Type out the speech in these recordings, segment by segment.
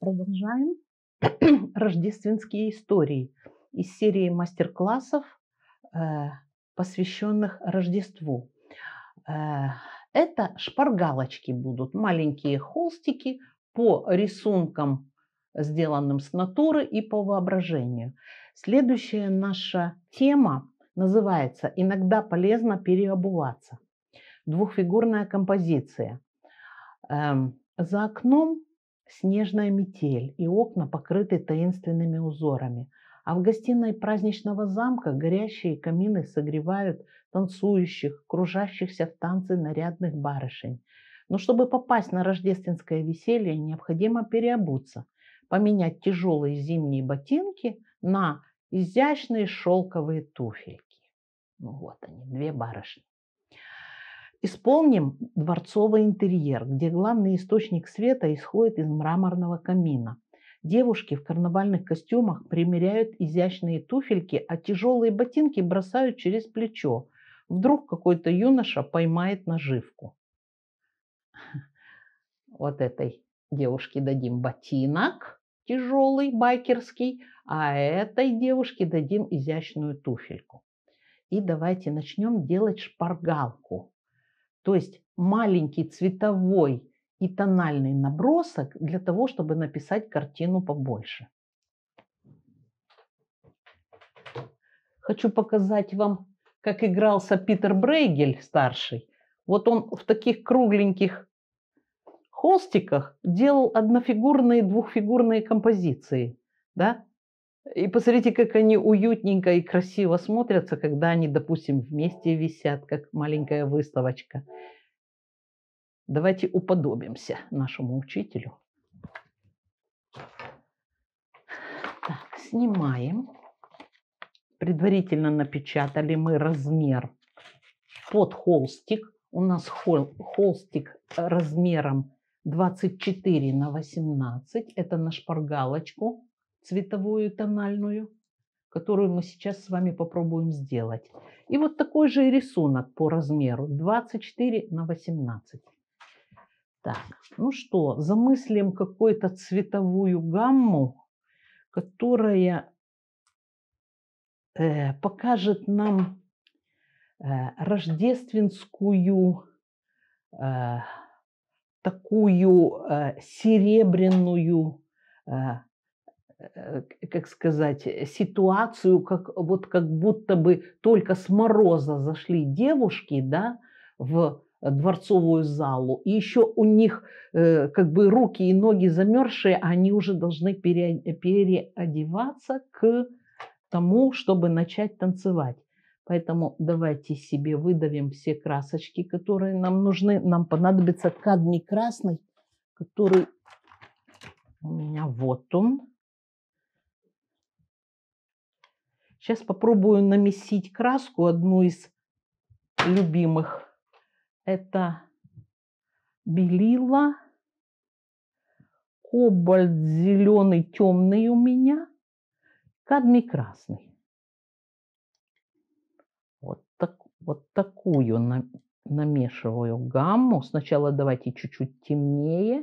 Продолжаем рождественские истории из серии мастер-классов, посвященных Рождеству. Это шпаргалочки будут, маленькие холстики по рисункам, сделанным с натуры и по воображению. Следующая наша тема называется «Иногда полезно переобуваться». Двухфигурная композиция. За окном снежная метель, и окна покрыты таинственными узорами. А в гостиной праздничного замка горящие камины согревают танцующих, кружащихся в танце нарядных барышень. Но чтобы попасть на рождественское веселье, необходимо переобуться, поменять тяжелые зимние ботинки на изящные шелковые туфельки. Ну вот они, две барышни. Исполним дворцовый интерьер, где главный источник света исходит из мраморного камина. Девушки в карнавальных костюмах примеряют изящные туфельки, а тяжелые ботинки бросают через плечо. Вдруг какой-то юноша поймает наживку. Вот этой девушке дадим ботинок тяжелый, байкерский, а этой девушке дадим изящную туфельку. И давайте начнем делать шпаргалку. То есть маленький цветовой и тональный набросок для того, чтобы написать картину побольше. Хочу показать вам, как игрался Питер Брейгель старший. Вот он в таких кругленьких холстиках делал однофигурные, двухфигурные композиции. Да? И посмотрите, как они уютненько и красиво смотрятся, когда они, допустим, вместе висят, как маленькая выставочка. Давайте уподобимся нашему учителю. Так, снимаем. Предварительно напечатали мы размер под холстик. У нас холстик размером 24 на 18. Это на шпаргалочку цветовую тональную, которую мы сейчас с вами попробуем сделать. И вот такой же рисунок по размеру 24 на 18. Так, ну что, замыслим какую-то цветовую гамму, которая покажет нам рождественскую такую серебряную, как сказать, ситуацию, как будто бы только с мороза зашли девушки, да, в дворцовую залу, и еще у них как бы руки и ноги замерзшие, а они уже должны переодеваться к тому, чтобы начать танцевать. Поэтому давайте себе выдавим все красочки, которые нам нужны. Нам понадобится кадмий красный, который у меня вот он. Сейчас попробую намесить краску, одну из любимых. Это белила, кобальт зеленый темный у меня, кадмий красный. Вот такую намешиваю гамму. Сначала давайте чуть-чуть темнее.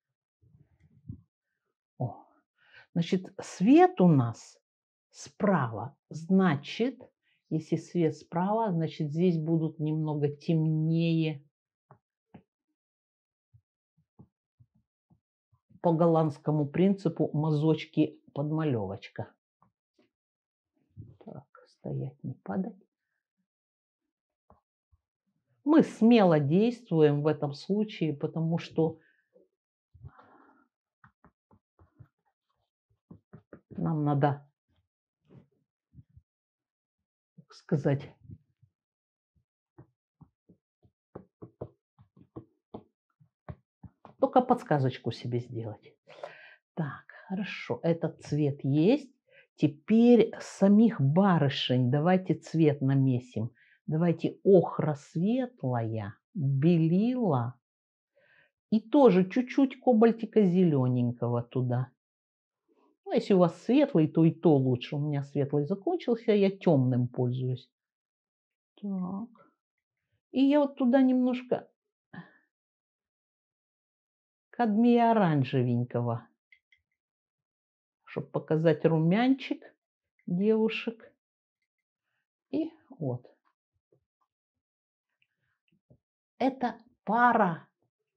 О, значит, свет у нас справа. Значит, если свет справа, значит, здесь будут немного темнее. По голландскому принципу мазочки подмалевочка. Так, стоять, не падать. Мы смело действуем в этом случае, потому что нам надо, так сказать, только подсказочку себе сделать. Так, хорошо, этот цвет есть. Теперь самих барышень давайте цвет намесим. Давайте охра светлая, белила и тоже чуть-чуть кобальтика зелененького туда. Ну, если у вас светлый, то и то лучше. У меня светлый закончился, я темным пользуюсь. Так. И я вот туда немножко кадмия оранжевенького. чтобы показать румянчик девушек. И вот. Это пара,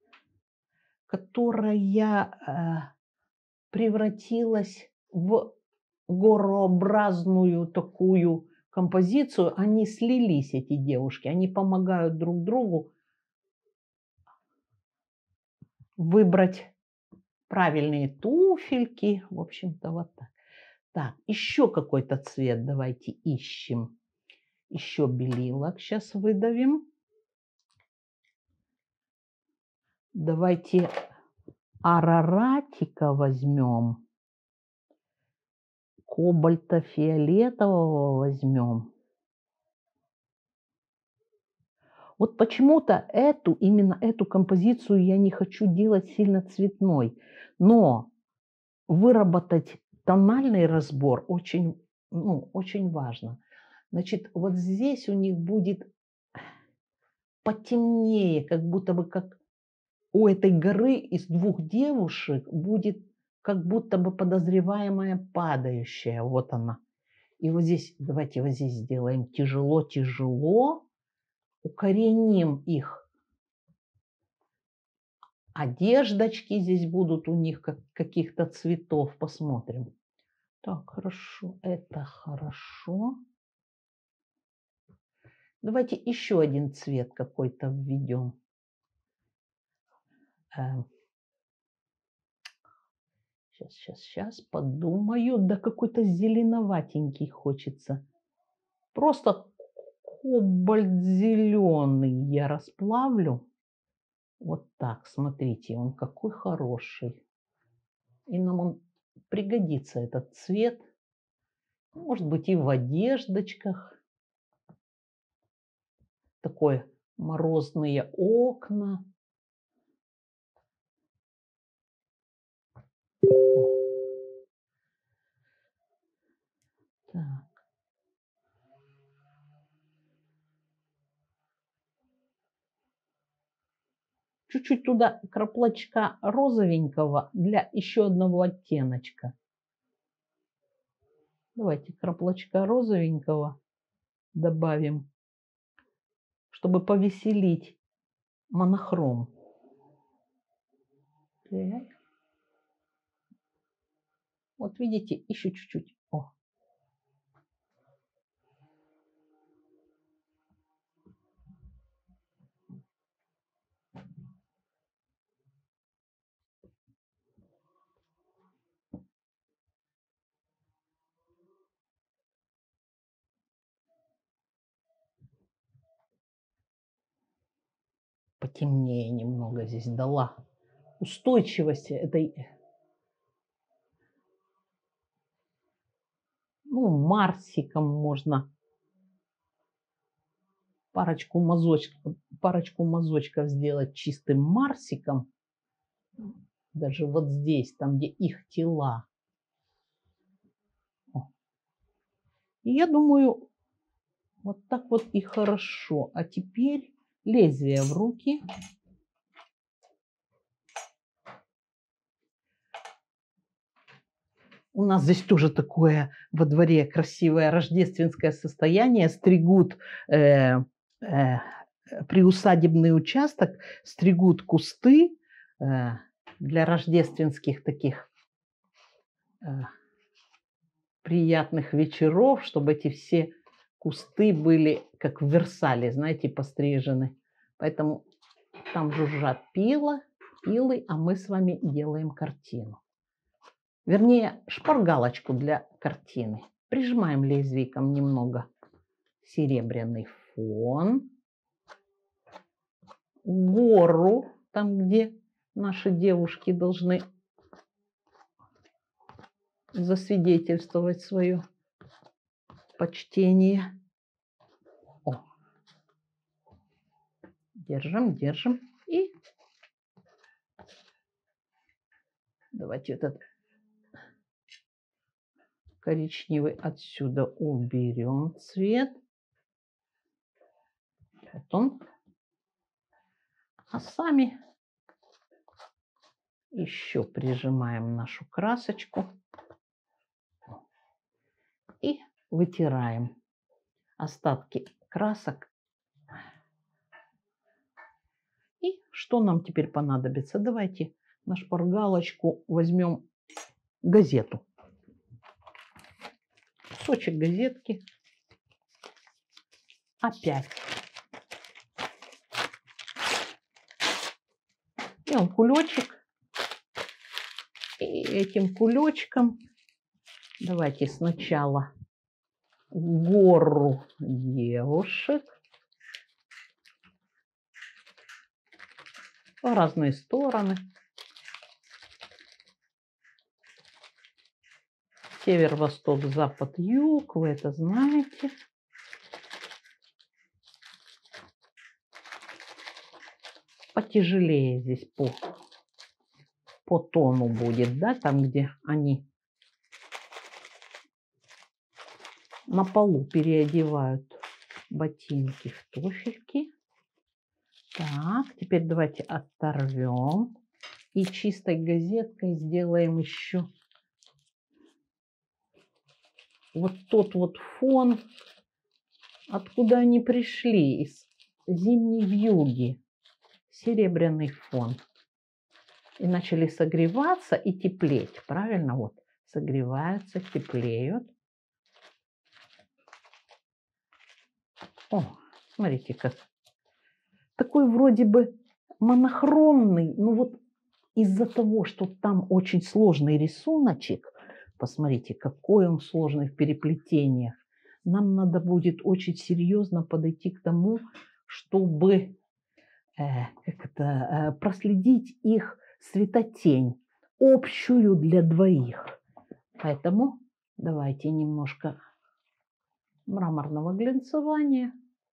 которая превратилась в горообразную такую композицию. Они слились, эти девушки. Они помогают друг другу выбрать правильные туфельки. В общем-то, вот так. Так, еще какой-то цвет давайте ищем. Еще белилок сейчас выдавим. Давайте араратика возьмем. Кобальто-фиолетового возьмем. Вот почему-то именно эту композицию я не хочу делать сильно цветной. Но выработать тональный разбор очень, очень важно. Значит, вот здесь у них будет потемнее, как будто бы как у этой горы из двух девушек будет как будто бы подозреваемая падающая. Вот она. И вот здесь, давайте вот здесь сделаем тяжело-тяжело, укореним их. Одеждочки здесь будут у них каких-то цветов. Посмотрим. Так, хорошо, это хорошо. Давайте еще один цвет какой-то введем. Сейчас подумаю. Да какой-то зеленоватенький хочется. Просто кобальт зеленый я расплавлю. Вот так, смотрите, он какой хороший. И нам он пригодится, этот цвет. Может быть, и в одеждочках. Такое морозные окна. Так. Чуть-чуть туда краплочка розовенького для еще одного оттеночка. Давайте краплочка розовенького добавим, чтобы повеселить монохром. Так. Вот видите, еще чуть-чуть. О. Потемнее немного здесь дала. Устойчивости этой, Марсиком можно парочку мазочков сделать чистым Марсиком. Даже вот здесь, там, где их тела. И я думаю, вот так вот и хорошо. А теперь лезвие в руки. У нас здесь тоже такое во дворе красивое рождественское состояние. Стригут приусадебный участок, стригут кусты для рождественских таких приятных вечеров, чтобы эти все кусты были как в Версале, знаете, пострижены. Поэтому там жужжат пилы, а мы с вами делаем картину. Вернее, шпаргалочку для картины. Прижимаем лезвийком немного серебряный фон. Гору, там, где наши девушки должны засвидетельствовать свое почтение. О. Держим. И давайте этот коричневый отсюда уберем цвет. Вот он. А сами еще прижимаем нашу красочку. И вытираем остатки красок. И что нам теперь понадобится? Давайте на шпаргалочку возьмем газету. Кусочек газетки. Опять. И он кулечек. И этим кулечком давайте сначала гору девушек в разные стороны. Север, восток, запад, юг. Вы это знаете. Потяжелее здесь по тону будет, да, там, где они на полу переодевают ботинки в туфельки. Так, теперь давайте оторвем и чистой газеткой сделаем еще вот тот вот фон, откуда они пришли, из зимней вьюги, серебряный фон. И начали согреваться и теплеть, правильно? Вот, согреваются, теплеют. О, смотрите, как такой вроде бы монохромный, но вот из-за того, что там очень сложный рисуночек, посмотрите, какой он сложный в переплетениях, нам надо будет очень серьезно подойти к тому, чтобы проследить их светотень, общую для двоих. Поэтому давайте немножко мраморного глянцевания,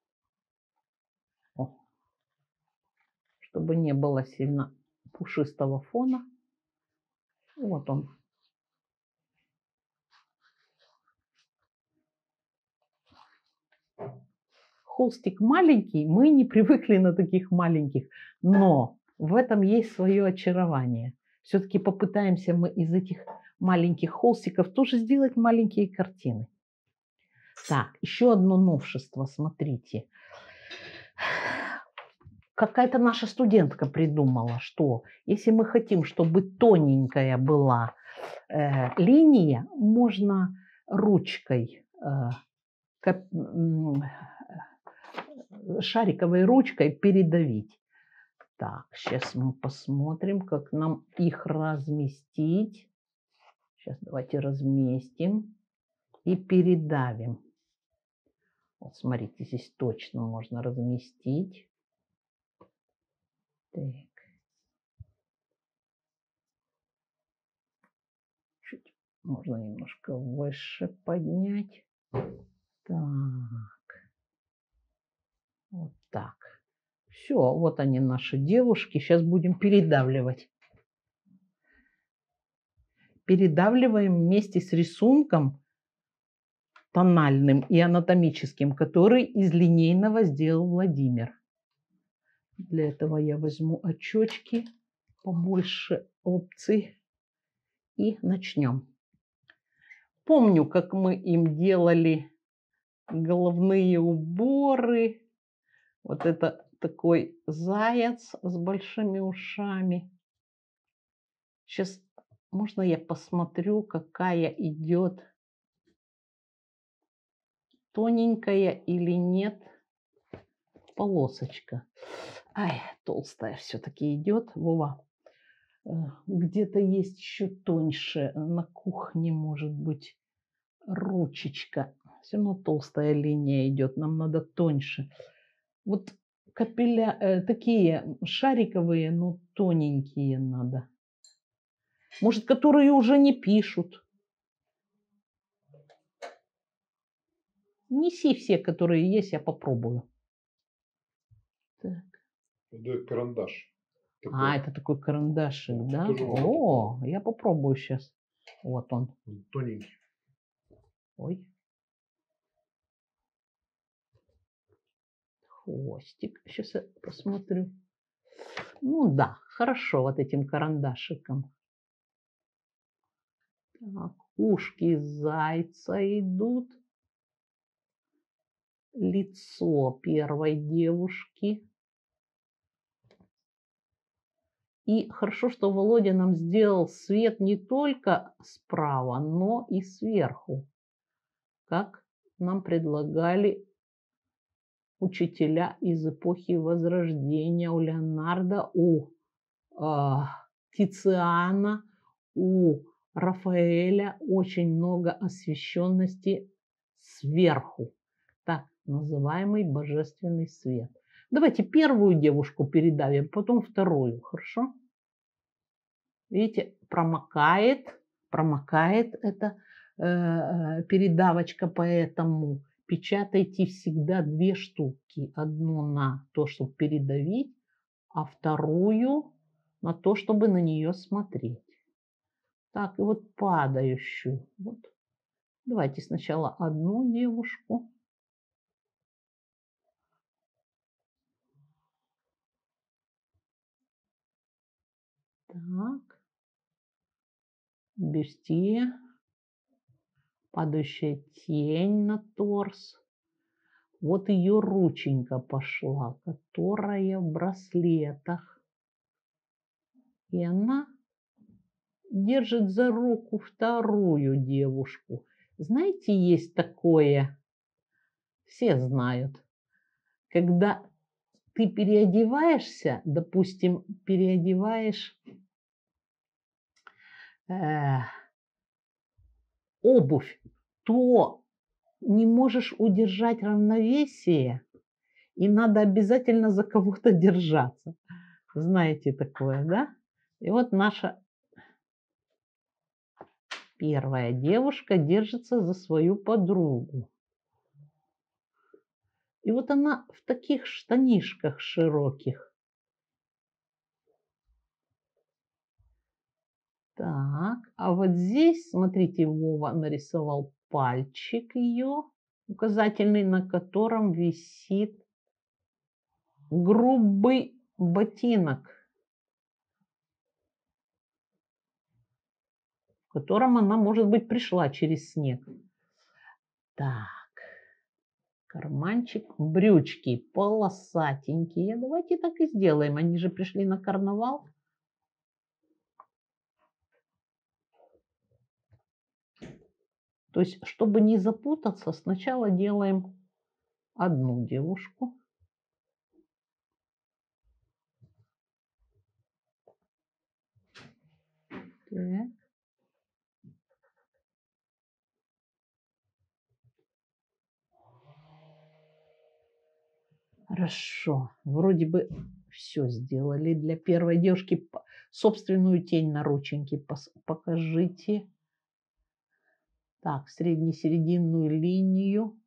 чтобы не было сильно пушистого фона. Вот он. Холстик маленький, мы не привыкли на таких маленьких, но в этом есть свое очарование. Все-таки попытаемся мы из этих маленьких холстиков тоже сделать маленькие картины. Так, еще одно новшество, смотрите. Какая-то наша студентка придумала, что если мы хотим, чтобы тоненькая была линия, можно ручкой, шариковой ручкой передавить. Так, сейчас мы посмотрим, как нам их разместить. Сейчас давайте разместим и передавим. Вот смотрите, здесь точно можно разместить. Так. Чуть можно немножко выше поднять. Так. Вот так. Все, вот они наши девушки. Сейчас будем передавливать. Передавливаем вместе с рисунком тональным и анатомическим, который из линейного сделал Владимир. Для этого я возьму очечки, побольше опций и начнем. Помню, как мы им делали головные уборы. Вот это такой заяц с большими ушами. Сейчас можно я посмотрю, какая идет, тоненькая или нет полосочка. Ай, толстая все-таки идет. Вова, где-то есть еще тоньше. На кухне может быть ручечка. Все равно толстая линия идет. Нам надо тоньше. Вот капилля, такие шариковые, но тоненькие надо. Может, которые уже не пишут. Неси все, которые есть, я попробую. Так. Это карандаш. Такой. Это такой карандашик, да? О, я попробую сейчас. Вот он. Тоненький. Ой. Хвостик. Сейчас я посмотрю. Ну да, хорошо вот этим карандашиком. Так, ушки зайца идут. Лицо первой девушки. И хорошо, что Володя нам сделал свет не только справа, но и сверху, как нам предлагали учителя из эпохи Возрождения. У Леонардо, у Тициана, у Рафаэля очень много освещенности сверху, так называемый божественный свет. Давайте первую девушку передавим, потом вторую, хорошо? Видите, промокает эта передавочка, поэтому печатайте всегда 2 штуки. Одну на то, чтобы передавить, а вторую на то, чтобы на нее смотреть. Так, и вот падающую. Вот. Давайте сначала одну девушку. Так. Бюстье. Падающая тень на торс. Вот ее рученька пошла, которая в браслетах. И она держит за руку вторую девушку. Знаете, есть такое, все знают, когда ты переодеваешься, допустим, переодеваешь обувь, то не можешь удержать равновесие, и надо обязательно за кого-то держаться. Знаете такое, да? И вот наша первая девушка держится за свою подругу. И вот она в таких штанишках широких. Так, а вот здесь, смотрите, Вова нарисовал пальчик ее, указательный, на котором висит грубый ботинок, в котором она, может быть, пришла через снег. Так, карманчик, брючки полосатенькие. Давайте так и сделаем. Они же пришли на карнавал. То есть, чтобы не запутаться, сначала делаем одну девушку. Так. Хорошо. Вроде бы все сделали. Для первой девушки собственную тень на рученьке покажите. Так, средне-серединную линию.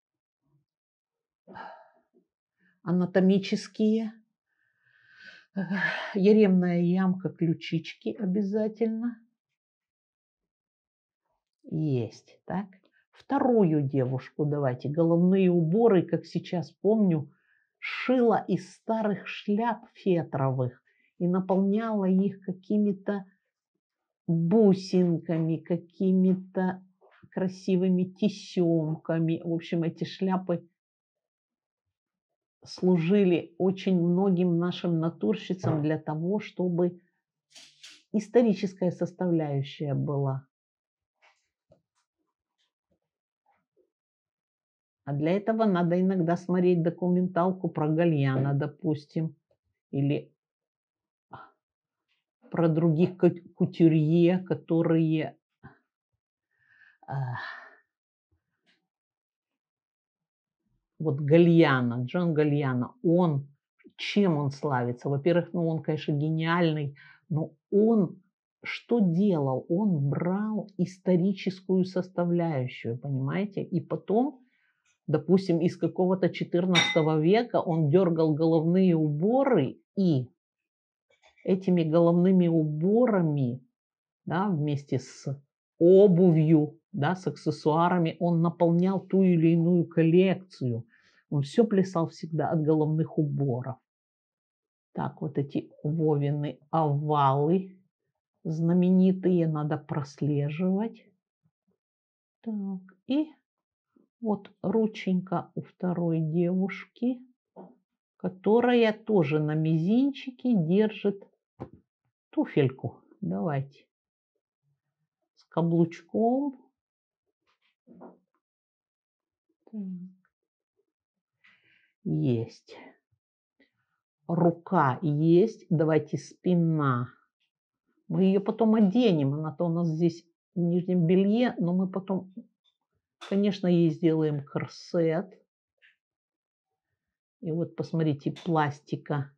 Анатомические. Яремная ямка, ключички обязательно. Есть. Так. Вторую девушку давайте. Головные уборы, как сейчас помню, шила из старых шляп фетровых и наполняла их какими-то бусинками, какими-то красивыми тесемками. В общем, эти шляпы служили очень многим нашим натурщицам для того, чтобы историческая составляющая была. А для этого надо иногда смотреть документалку про Гальяна, допустим, или про других кутюрье, которые вот Гальяно, Джон Гальяно, чем он славится? Во-первых, он, конечно, гениальный, но он что делал? Он брал историческую составляющую, понимаете? И потом, допустим, из какого-то 14 века он дергал головные уборы, и этими головными уборами, да, вместе с обувью, да, с аксессуарами, он наполнял ту или иную коллекцию. Он все плясал всегда от головных уборов. Так, вот эти Вовины овалы знаменитые надо прослеживать. Так, и вот рученька у второй девушки, которая тоже на мизинчике держит туфельку. Давайте. С каблучком. Так. Есть. Рука есть. Давайте спина. Мы ее потом оденем. Она-то у нас здесь в нижнем белье, но мы потом, конечно, ей сделаем корсет. И вот посмотрите, пластика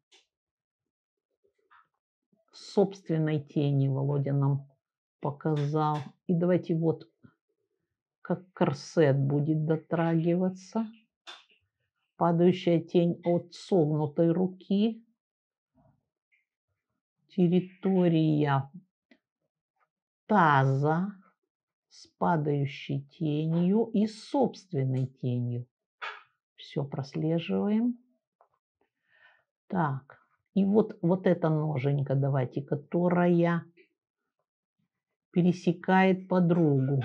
собственной тени Володя нам показал. И давайте вот как корсет будет дотрагиваться. Падающая тень от согнутой руки. Территория таза с падающей тенью и собственной тенью. Все прослеживаем. Так, и вот эта ноженька, давайте, которая пересекает подругу.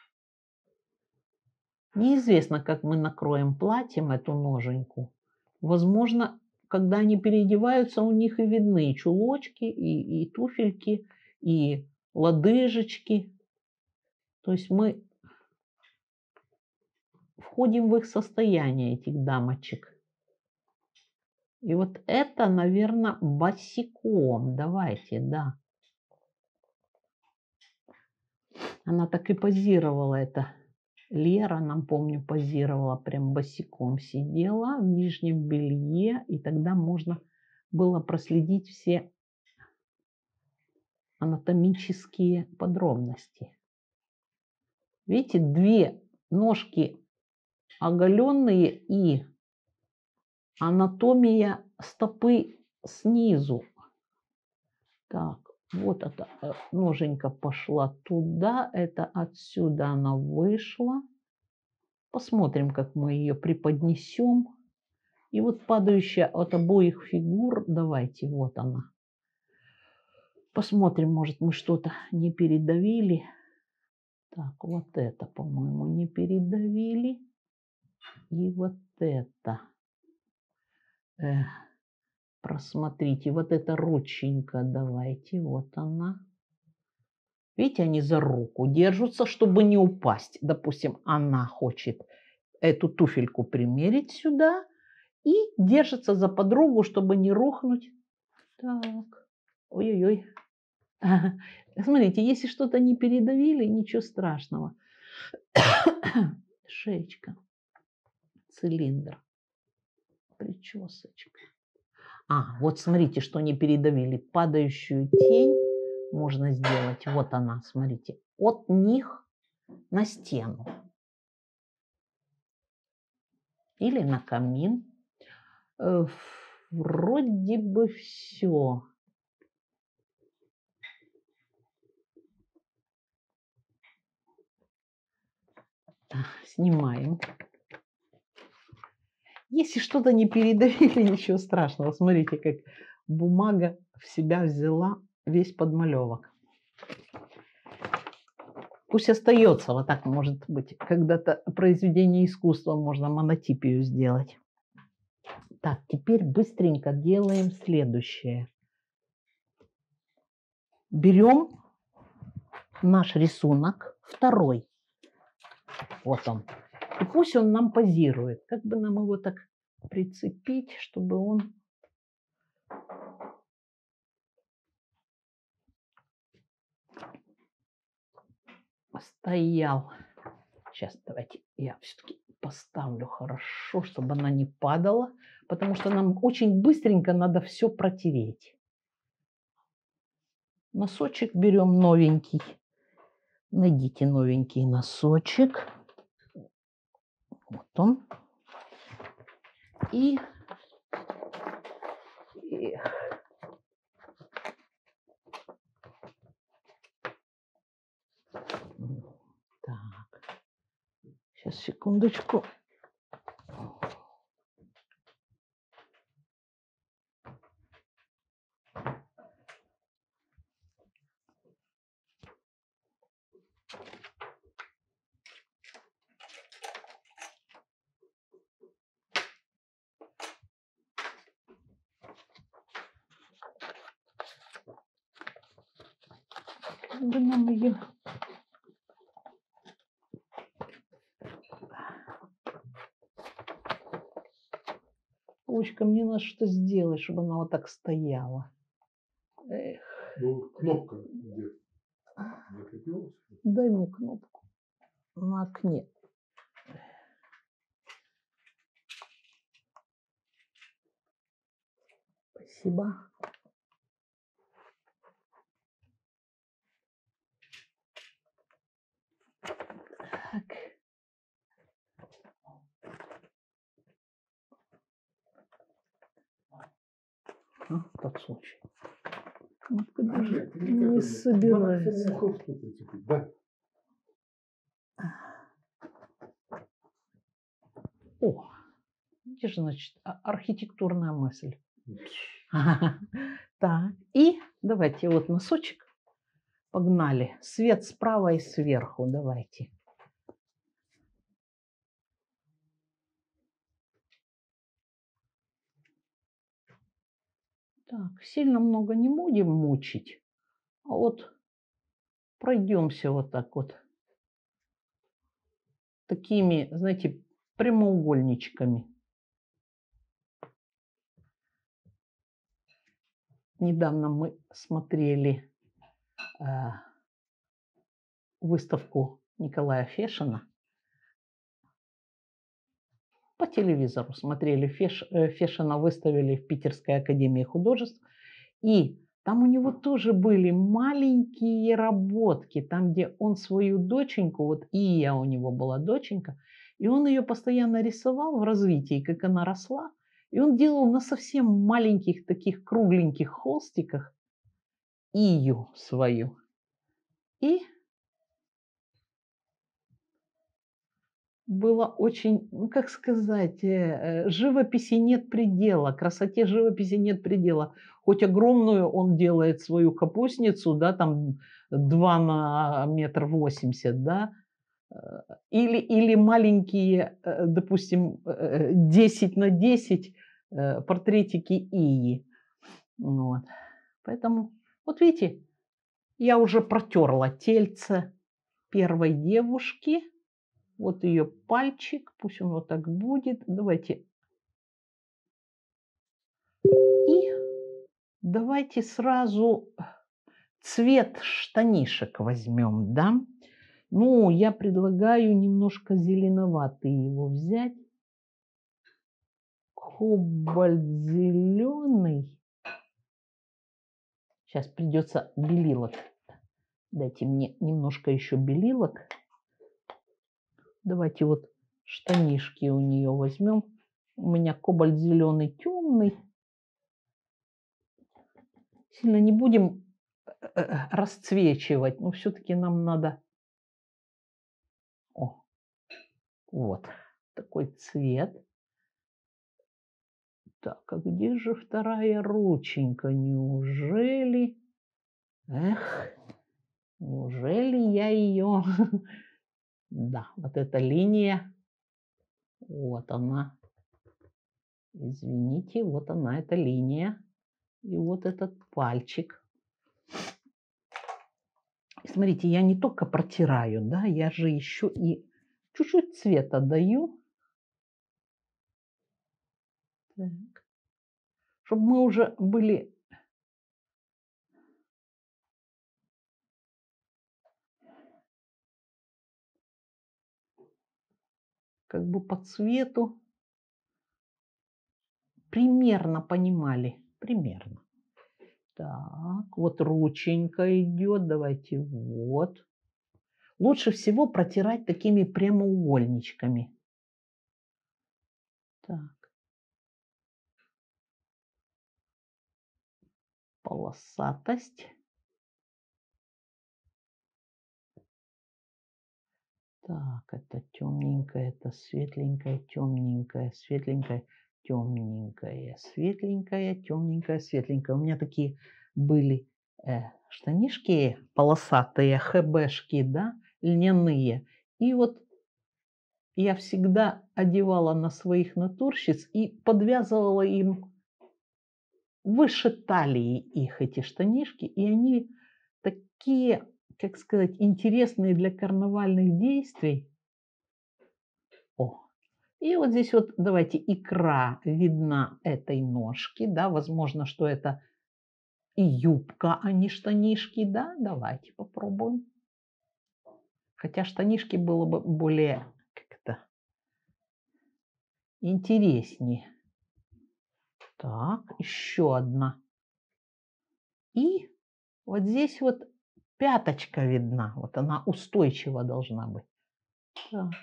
Неизвестно, как мы накроем платьем эту ноженьку. Возможно, когда они переодеваются, у них и видны и чулочки, и туфельки, и лодыжечки. То есть мы входим в их состояние, этих дамочек. И вот это, наверное, босиком. Давайте, да. Она так и позировала, это Лера, нам, помню, позировала, прям босиком сидела в нижнем белье. И тогда можно было проследить все анатомические подробности. Видите, две ножки оголенные и анатомия стопы снизу. Так, вот эта ноженька пошла туда, это отсюда она вышла. Посмотрим, как мы ее преподнесем. И вот падающая от обоих фигур, давайте, вот она. Посмотрим, может, мы что-то не передавили. Так, вот это, по-моему, не передавили. И вот это. Просмотрите, вот эта рученька, давайте, вот она. Видите, они за руку держатся, чтобы не упасть. Допустим, она хочет эту туфельку примерить сюда и держится за подругу, чтобы не рухнуть. Так, ой-ой-ой. Смотрите, если что-то не передавили, ничего страшного. Шеечка, цилиндр, причесочка. Вот смотрите, что не передавили. Падающую тень можно сделать. Вот она, смотрите. От них на стену. Или на камин. Вроде бы все. Снимаем. Если что-то не передавили, ничего страшного. Смотрите, как бумага в себя взяла весь подмалевок. Пусть остается, вот так, может быть, когда-то произведение искусства можно монотипию сделать. Так, теперь быстренько делаем следующее. Берем наш рисунок, второй. Вот он. И пусть он нам позирует. Как бы нам его так прицепить, чтобы он... стоял. Сейчас давайте я все-таки поставлю хорошо, чтобы она не падала, потому что нам очень быстренько надо все протереть. Носочек берем новенький. Найдите новенький носочек. Вот он. И так. Сейчас, секундочку. Как бы нам ее... Лучка, мне надо что сделать, чтобы она вот так стояла. Эх. Ну, кнопка где? Закрепилась? Дай мне кнопку на окне. Спасибо. Так. Тот случай. Кнопка даже не собирается. Да. О, видишь, значит, архитектурная мысль. Так, и давайте вот носочек. Погнали. Свет справа и сверху. Давайте. Так, сильно много не будем мучить. А вот пройдемся вот так вот. Такими, знаете, прямоугольничками. Недавно мы смотрели выставку Николая Фешина. По телевизору смотрели. Фешина выставили в Питерской академии художеств. И там у него тоже были маленькие работки, там, где он свою доченьку, вот Ия у него была доченька, и он ее постоянно рисовал в развитии, как она росла. И он делал на совсем маленьких таких кругленьких холстиках Ию свою. И было очень, ну как сказать, живописи нет предела, красоте живописи нет предела. Хоть огромную он делает свою капустницу, да, там 2 на 1,80 м, да, или маленькие, допустим, 10 на 10 портретики Ии. Вот. Поэтому, вот видите, я уже протерла тельце первой девушки. Вот ее пальчик, пусть он вот так будет. Давайте. И давайте сразу цвет штанишек возьмем, да? Ну, я предлагаю немножко зеленоватый его взять. Кобальт зеленый. Сейчас придется белилок. Дайте мне немножко еще белилок. Давайте вот штанишки у нее возьмем. У меня кобальт зеленый темный. Сильно не будем расцвечивать, но все-таки нам надо... О, вот такой цвет. Так, а где же вторая рученька? Неужели... Эх, неужели я ее... Да, вот эта линия, вот она. Извините, вот она, эта линия. И вот этот пальчик. Смотрите, я не только протираю, да, я же еще и чуть-чуть цвета даю. Так. Чтобы мы уже были... как бы по цвету примерно понимали. Примерно. Так, вот рученька идет. Давайте вот. Лучше всего протирать такими прямоугольничками. Так. Полосатость. Так, это темненькое, это светленькое, темненькое, светленькое, темненькое, светленькое, темненькое, светленькое. У меня такие были штанишки полосатые, хэбэшки, да, льняные. И вот я всегда одевала на своих натурщиц и подвязывала им выше талии их эти штанишки. И они такие как сказать, интересные для карнавальных действий. О, и вот здесь вот давайте икра видна этой ножки, да, возможно, что это и юбка, а не штанишки, да, давайте попробуем. Хотя штанишки было бы более как-то интереснее. Так, еще одна. И вот здесь вот пяточка видна, вот она устойчиво должна быть. Так.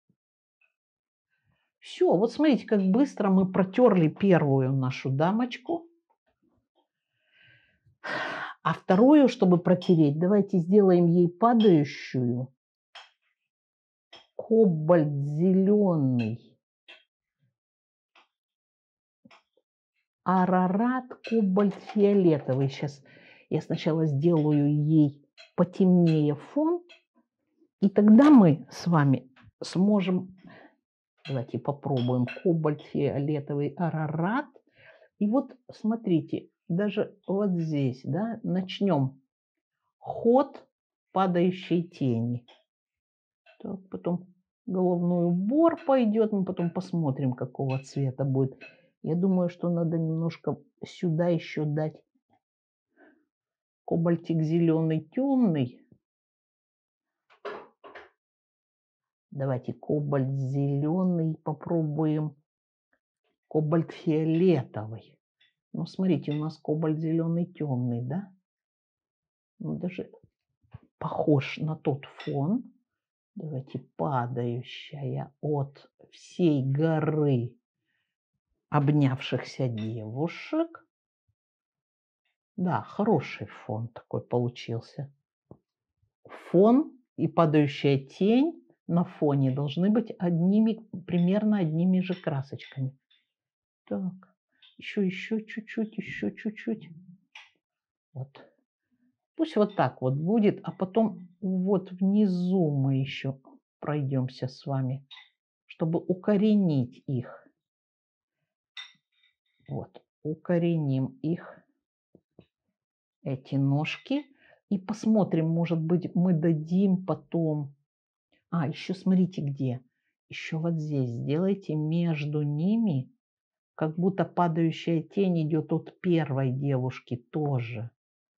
Все, вот смотрите, как быстро мы протерли первую нашу дамочку. А вторую, чтобы протереть, давайте сделаем ей падающую. Кобальт зеленый. Арарат кобальт фиолетовый. Сейчас я сначала сделаю ей потемнее фон. И тогда мы с вами сможем... Давайте попробуем кобальт фиолетовый арарат. И вот смотрите, даже вот здесь, да, начнем ход падающей тени. Так, потом головной убор пойдет, мы потом посмотрим, какого цвета будет. Я думаю, что надо немножко сюда еще дать кобальтик зеленый темный. Давайте кобальт зеленый попробуем. Кобальт фиолетовый. Ну, смотрите, у нас кобальт зеленый темный, да? Ну, даже похож на тот фон. Давайте падающая от всей горы обнявшихся девушек. Да, хороший фон такой получился. Фон и падающая тень на фоне должны быть примерно одними же красочками. Так, еще чуть-чуть, еще чуть-чуть. Вот. Пусть вот так вот будет, а потом вот внизу мы еще пройдемся с вами, чтобы укоренить их. Вот, укореним их, эти ножки. И посмотрим, может быть, мы дадим потом... А, еще смотрите где. Еще вот здесь сделайте между ними, как будто падающая тень идет от первой девушки тоже.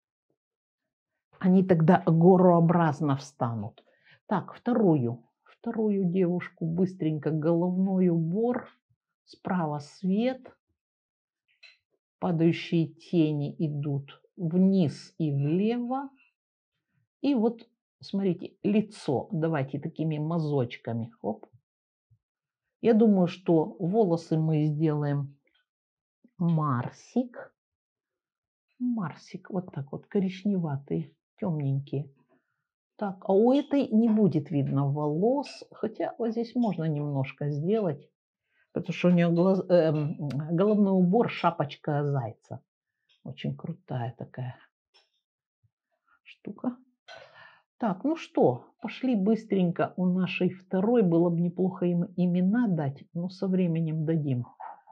Они тогда горообразно встанут. Так, вторую девушку быстренько головной убор. Справа свет. Падающие тени идут вниз и влево. И вот, смотрите, лицо. Давайте такими мазочками. Хоп. Я думаю, что волосы мы сделаем Марсик. Марсик, вот так вот, коричневатые, темненькие. Так, а у этой не будет видно волос, хотя вот здесь можно немножко сделать, потому что у нее головной убор шапочка зайца. Очень крутая такая штука. Так, ну что, пошли быстренько. У нашей второй было бы неплохо им имена дать, но со временем дадим.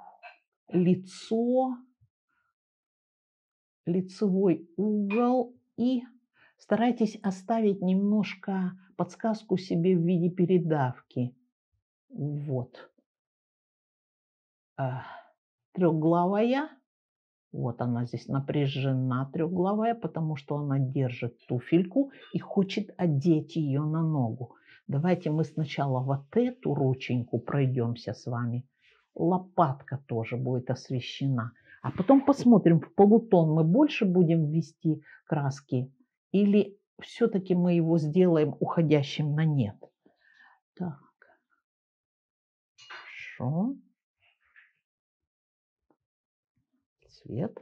Лицо, лицевой угол и старайтесь оставить немножко подсказку себе в виде передавки. Вот. Трехглавая. Вот она здесь напряжена, трехглавая, потому что она держит туфельку и хочет одеть ее на ногу. Давайте мы сначала вот эту рученьку пройдемся с вами. Лопатка тоже будет освещена. А потом посмотрим, в полутон мы больше будем ввести краски или все-таки мы его сделаем уходящим на нет. Так, хорошо. Цвет.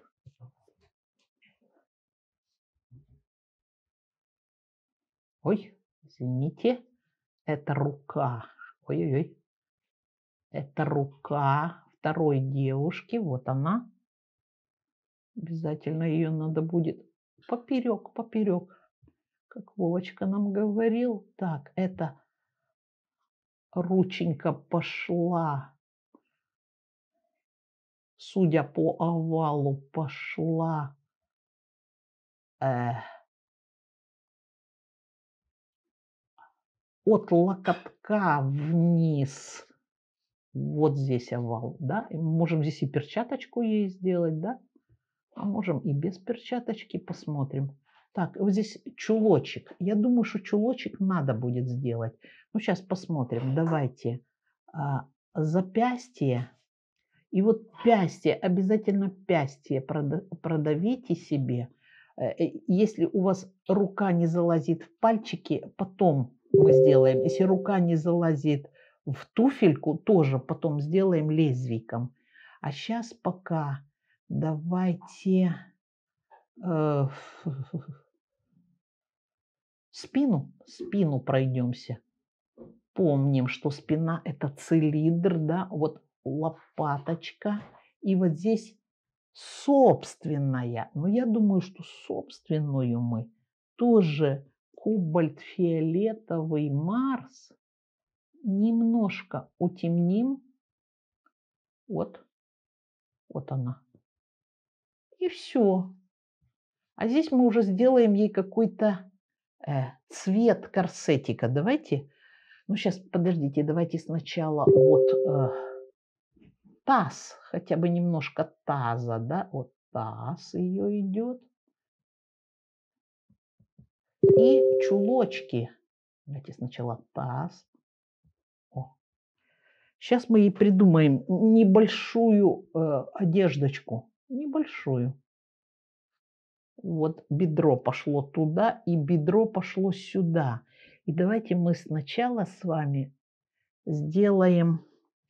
Ой, извините, это рука. Ой-ой-ой. Это рука второй девушки. Вот она. Обязательно ее надо будет поперек, как Вовочка нам говорил. Так, это рученька пошла. Судя по овалу, пошла от локотка вниз. Вот здесь овал, да? И мы можем здесь и перчаточку ей сделать, да? А можем и без перчаточки, посмотрим. Так, вот здесь чулочек. Я думаю, что чулочек надо будет сделать. Ну, сейчас посмотрим. Давайте запястье. И вот пястье, обязательно пястье продавите себе. Если у вас рука не залазит в пальчики, потом мы сделаем. Если рука не залазит в туфельку, тоже потом сделаем лезвийком. А сейчас пока давайте спину пройдемся. Помним, что спина – это цилиндр, да, вот лопаточка. И вот здесь собственная. Но я думаю, что собственную мы тоже кобальт-фиолетовый Марс немножко утемним. Вот она. И все. А здесь мы уже сделаем ей какой-то цвет корсетика. Давайте, ну сейчас, подождите, давайте сначала вот таз, хотя бы немножко таза, да, вот таз ее идет. И чулочки. Давайте сначала таз. Сейчас мы ей придумаем небольшую одеждочку. Небольшую. Вот бедро пошло туда, и бедро пошло сюда. И давайте мы сначала с вами сделаем...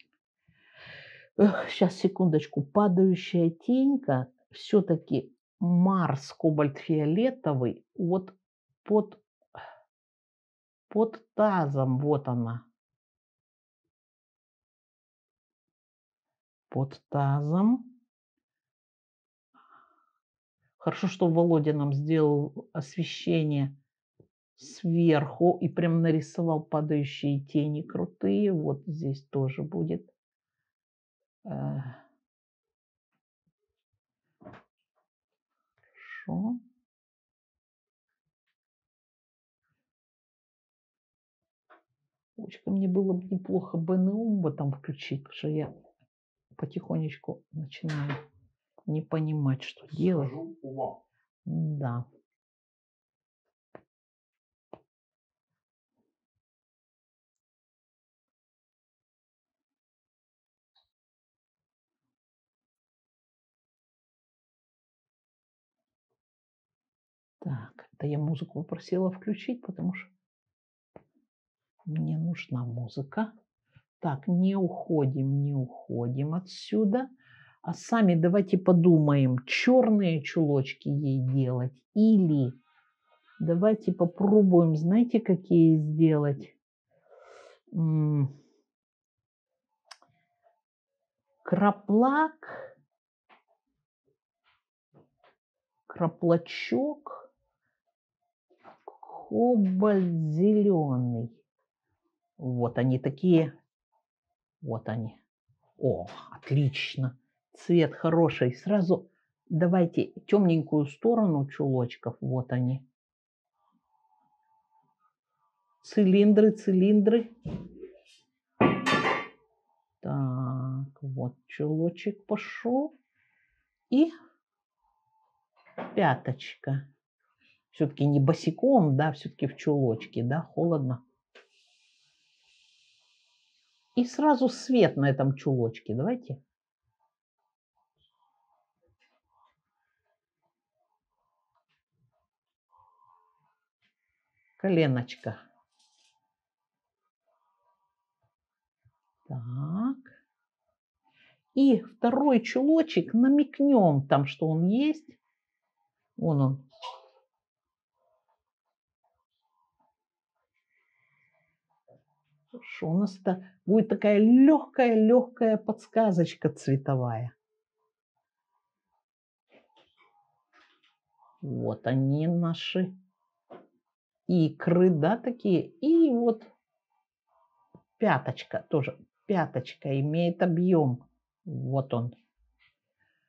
Сейчас, секундочку. Падающая тенька. Все-таки Марс кобальт-фиолетовый. Вот под тазом. Вот она. Под тазом. Хорошо, что Володя нам сделал освещение сверху и прям нарисовал падающие тени крутые. Вот здесь тоже будет. Хорошо. Очка, мне было бы неплохо БНУ там включить, потому что я потихонечку начинаю не понимать, что делать. Да. Так, это я музыку попросила включить, потому что мне нужна музыка. Так, не уходим отсюда. А сами давайте подумаем, черные чулочки ей делать или давайте попробуем, знаете, какие сделать? Краплачок, кобальт зеленый. Вот они такие. Вот они. О, отлично. Цвет хороший. Сразу давайте темненькую сторону чулочков. Вот они. Цилиндры. Так, вот чулочек пошел. И пяточка. Все-таки не босиком, да, все-таки в чулочке, да, холодно. И сразу свет на этом чулочке. Давайте. Коленочка. Так. И второй чулочек намекнем там, что он есть. Вон он. Хорошо. У нас это будет такая легкая подсказочка цветовая. Вот они наши икры, да, такие. И вот пяточка тоже. Пяточка имеет объем. Вот он.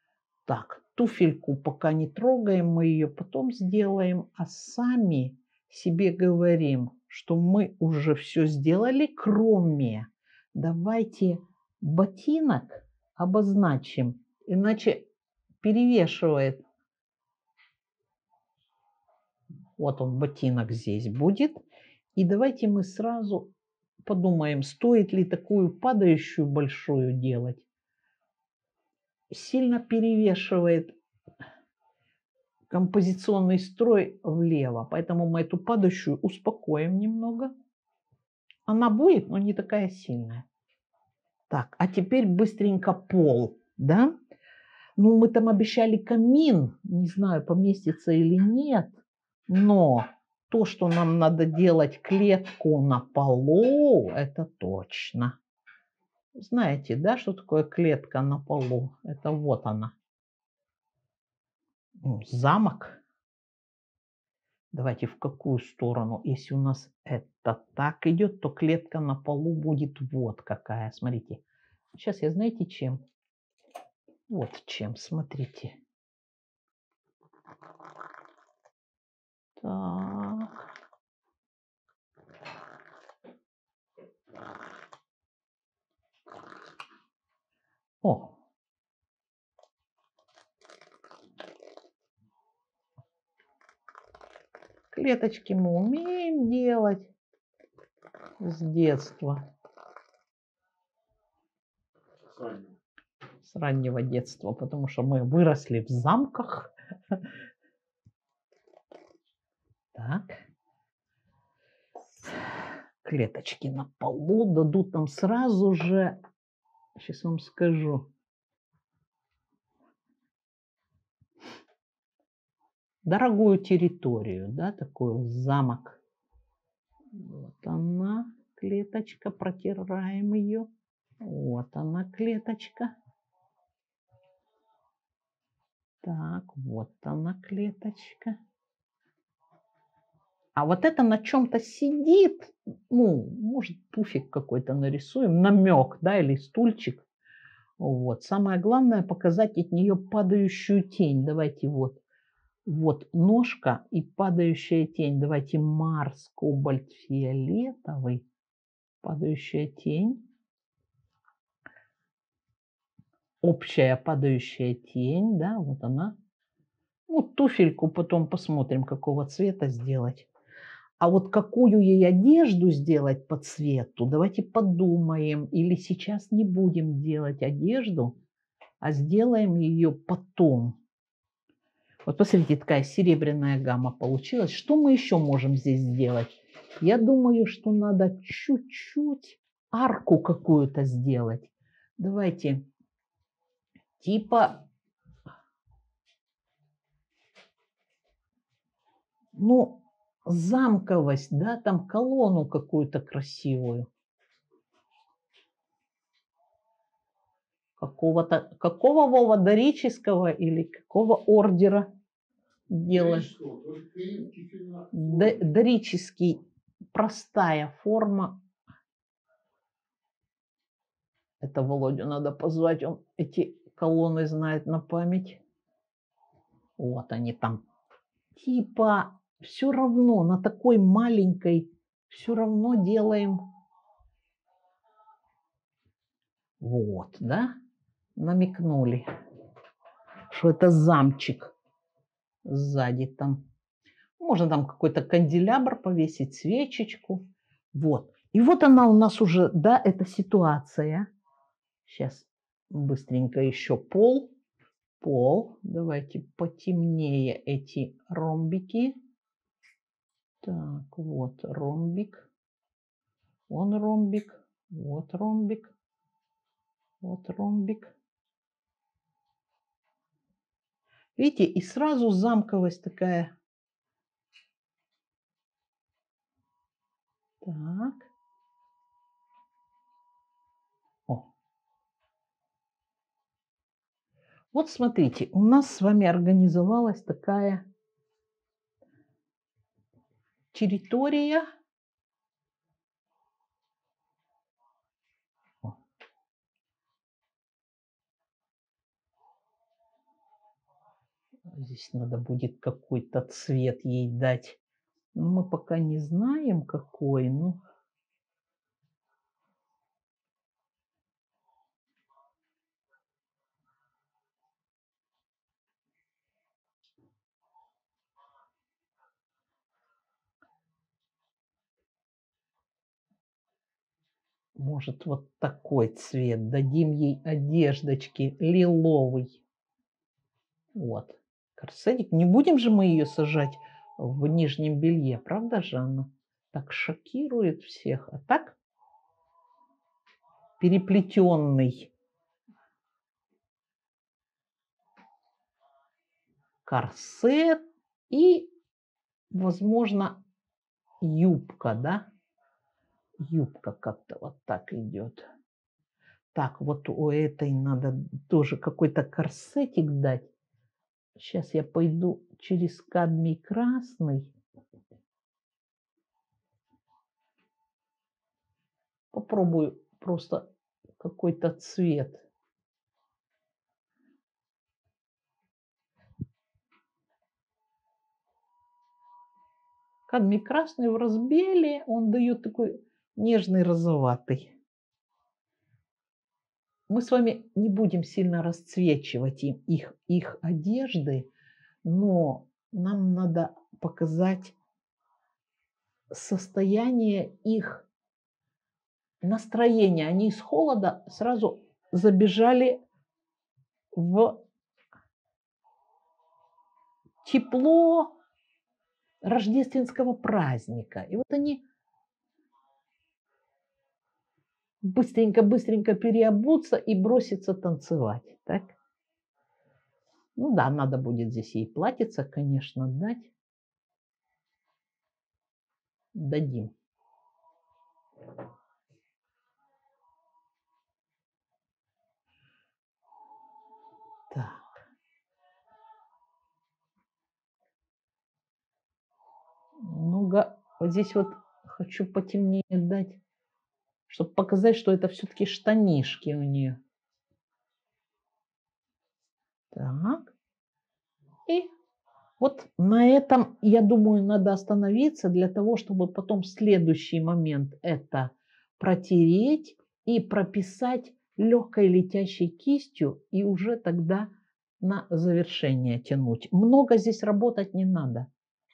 Так, туфельку пока не трогаем, мы ее потом сделаем. А сами себе говорим, что мы уже все сделали, кроме давайте ботинок обозначим, иначе перевешивает. Вот он, ботинок здесь будет. И давайте мы сразу подумаем, стоит ли такую падающую большую делать. Сильно перевешивает композиционный строй влево, поэтому мы эту падающую успокоим немного. Она будет, но не такая сильная. Так, а теперь быстренько пол, да? Ну, мы там обещали камин, не знаю, поместится или нет, но то, что нам надо делать клетку на полу, это точно. Знаете, да, что такое клетка на полу? Это вот она. Замок. Давайте в какую сторону? Если у нас это так идет, то клетка на полу будет вот какая. Смотрите. Сейчас я знаете чем? Вот чем, смотрите. Так. О. Клеточки мы умеем делать с детства. С раннего детства, потому что мы выросли в замках. Так. Клеточки на полу дадут нам сразу же, сейчас вам скажу, дорогую территорию, да, такой замок. Вот она, клеточка, протираем ее. Вот она, клеточка. Так, вот она, клеточка. А вот это на чем-то сидит, ну, может, пуфик какой-то нарисуем, намек, да, или стульчик. Вот. Самое главное показать от нее падающую тень. Давайте вот. Вот ножка и падающая тень. Давайте Марс, кобальт фиолетовый. Падающая тень. Общая падающая тень, да, вот она. Ну, туфельку потом посмотрим, какого цвета сделать. А вот какую ей одежду сделать по цвету, давайте подумаем. Или сейчас не будем делать одежду, а сделаем ее потом. Вот посмотрите, такая серебряная гамма получилась. Что мы еще можем здесь сделать? Я думаю, что надо чуть-чуть арку какую-то сделать. Давайте типа, ну, замковость, да, там колонну какую-то красивую. Какого Вова, дорического или какого ордера делаем? Дорический, простая форма. Это Володю надо позвать, он эти колонны знает на память. Вот они там. Типа все равно на такой маленькой все равно делаем. Вот, да? Намекнули, что это замчик сзади там. Можно там какой-то канделябр повесить, свечечку. Вот. И вот она у нас уже, да, эта ситуация. Сейчас быстренько еще пол. Пол. Давайте потемнее эти ромбики. Так, вот ромбик. Он ромбик. Вот ромбик. Вот ромбик. Видите, и сразу замковость такая. Так. О. Вот смотрите, у нас с вами организовалась такая территория. Здесь надо будет какой-то цвет ей дать Но мы пока не знаем, какой. Ну, может, вот такой цвет. Дадим ей одеждочки лиловый. Вот. Корсетик. Не будем же мы ее сажать в нижнем белье, правда же она так шокирует всех. А так переплетенный корсет и, возможно, юбка, да? Юбка как-то вот так идет. Так, вот у этой надо тоже какой-то корсетик дать. Сейчас я пойду через кадмий красный. Попробую просто какой-то цвет. Кадмий красный в разбеле, он дает такой нежный розоватый. Мы с вами не будем сильно расцвечивать их одежды, но нам надо показать состояние их настроения. Они из холода сразу забежали в тепло рождественского праздника. И вот они быстренько переобуться и броситься танцевать. Так? Ну да, надо будет здесь ей платьице, конечно, дать. Дадим. Так. Ну-ка, вот здесь вот хочу потемнее дать, чтобы показать, что это все-таки штанишки у нее. Так. И вот на этом, я думаю, надо остановиться для того, чтобы потом в следующий момент это протереть и прописать легкой летящей кистью и уже тогда на завершение тянуть. Много здесь работать не надо.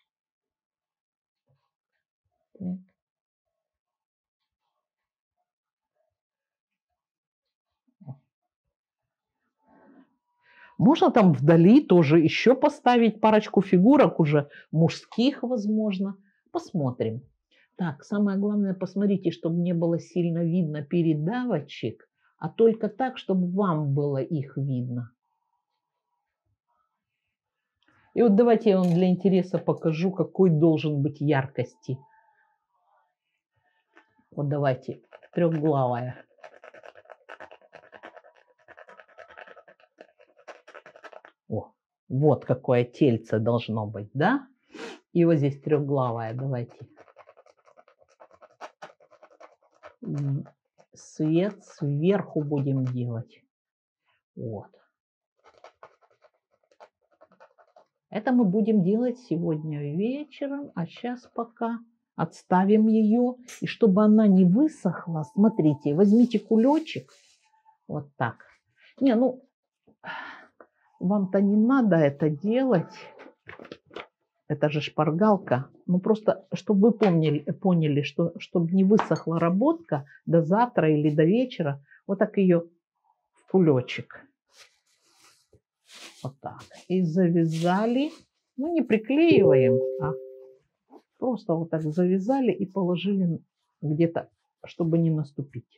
Можно там вдали тоже еще поставить парочку фигурок уже мужских, возможно. Посмотрим. Так, самое главное, посмотрите, чтобы не было сильно видно передавочек, а только так, чтобы вам было их видно. И вот давайте я вам для интереса покажу, какой должен быть яркости. Вот давайте, трехглавая. О, вот какое тельце должно быть, да? И вот здесь трехглавая, давайте. Свет сверху будем делать. Вот. Это мы будем делать сегодня вечером, а сейчас пока отставим ее. И чтобы она не высохла, смотрите, возьмите кулечек, вот так. Не, ну, вам-то не надо это делать. Это же шпаргалка. Ну, просто, чтобы вы поняли, что чтобы не высохла работка до завтра или до вечера, вот так ее в кулечек. Вот так. И завязали. Ну, не приклеиваем, а просто вот так завязали и положили где-то, чтобы не наступить.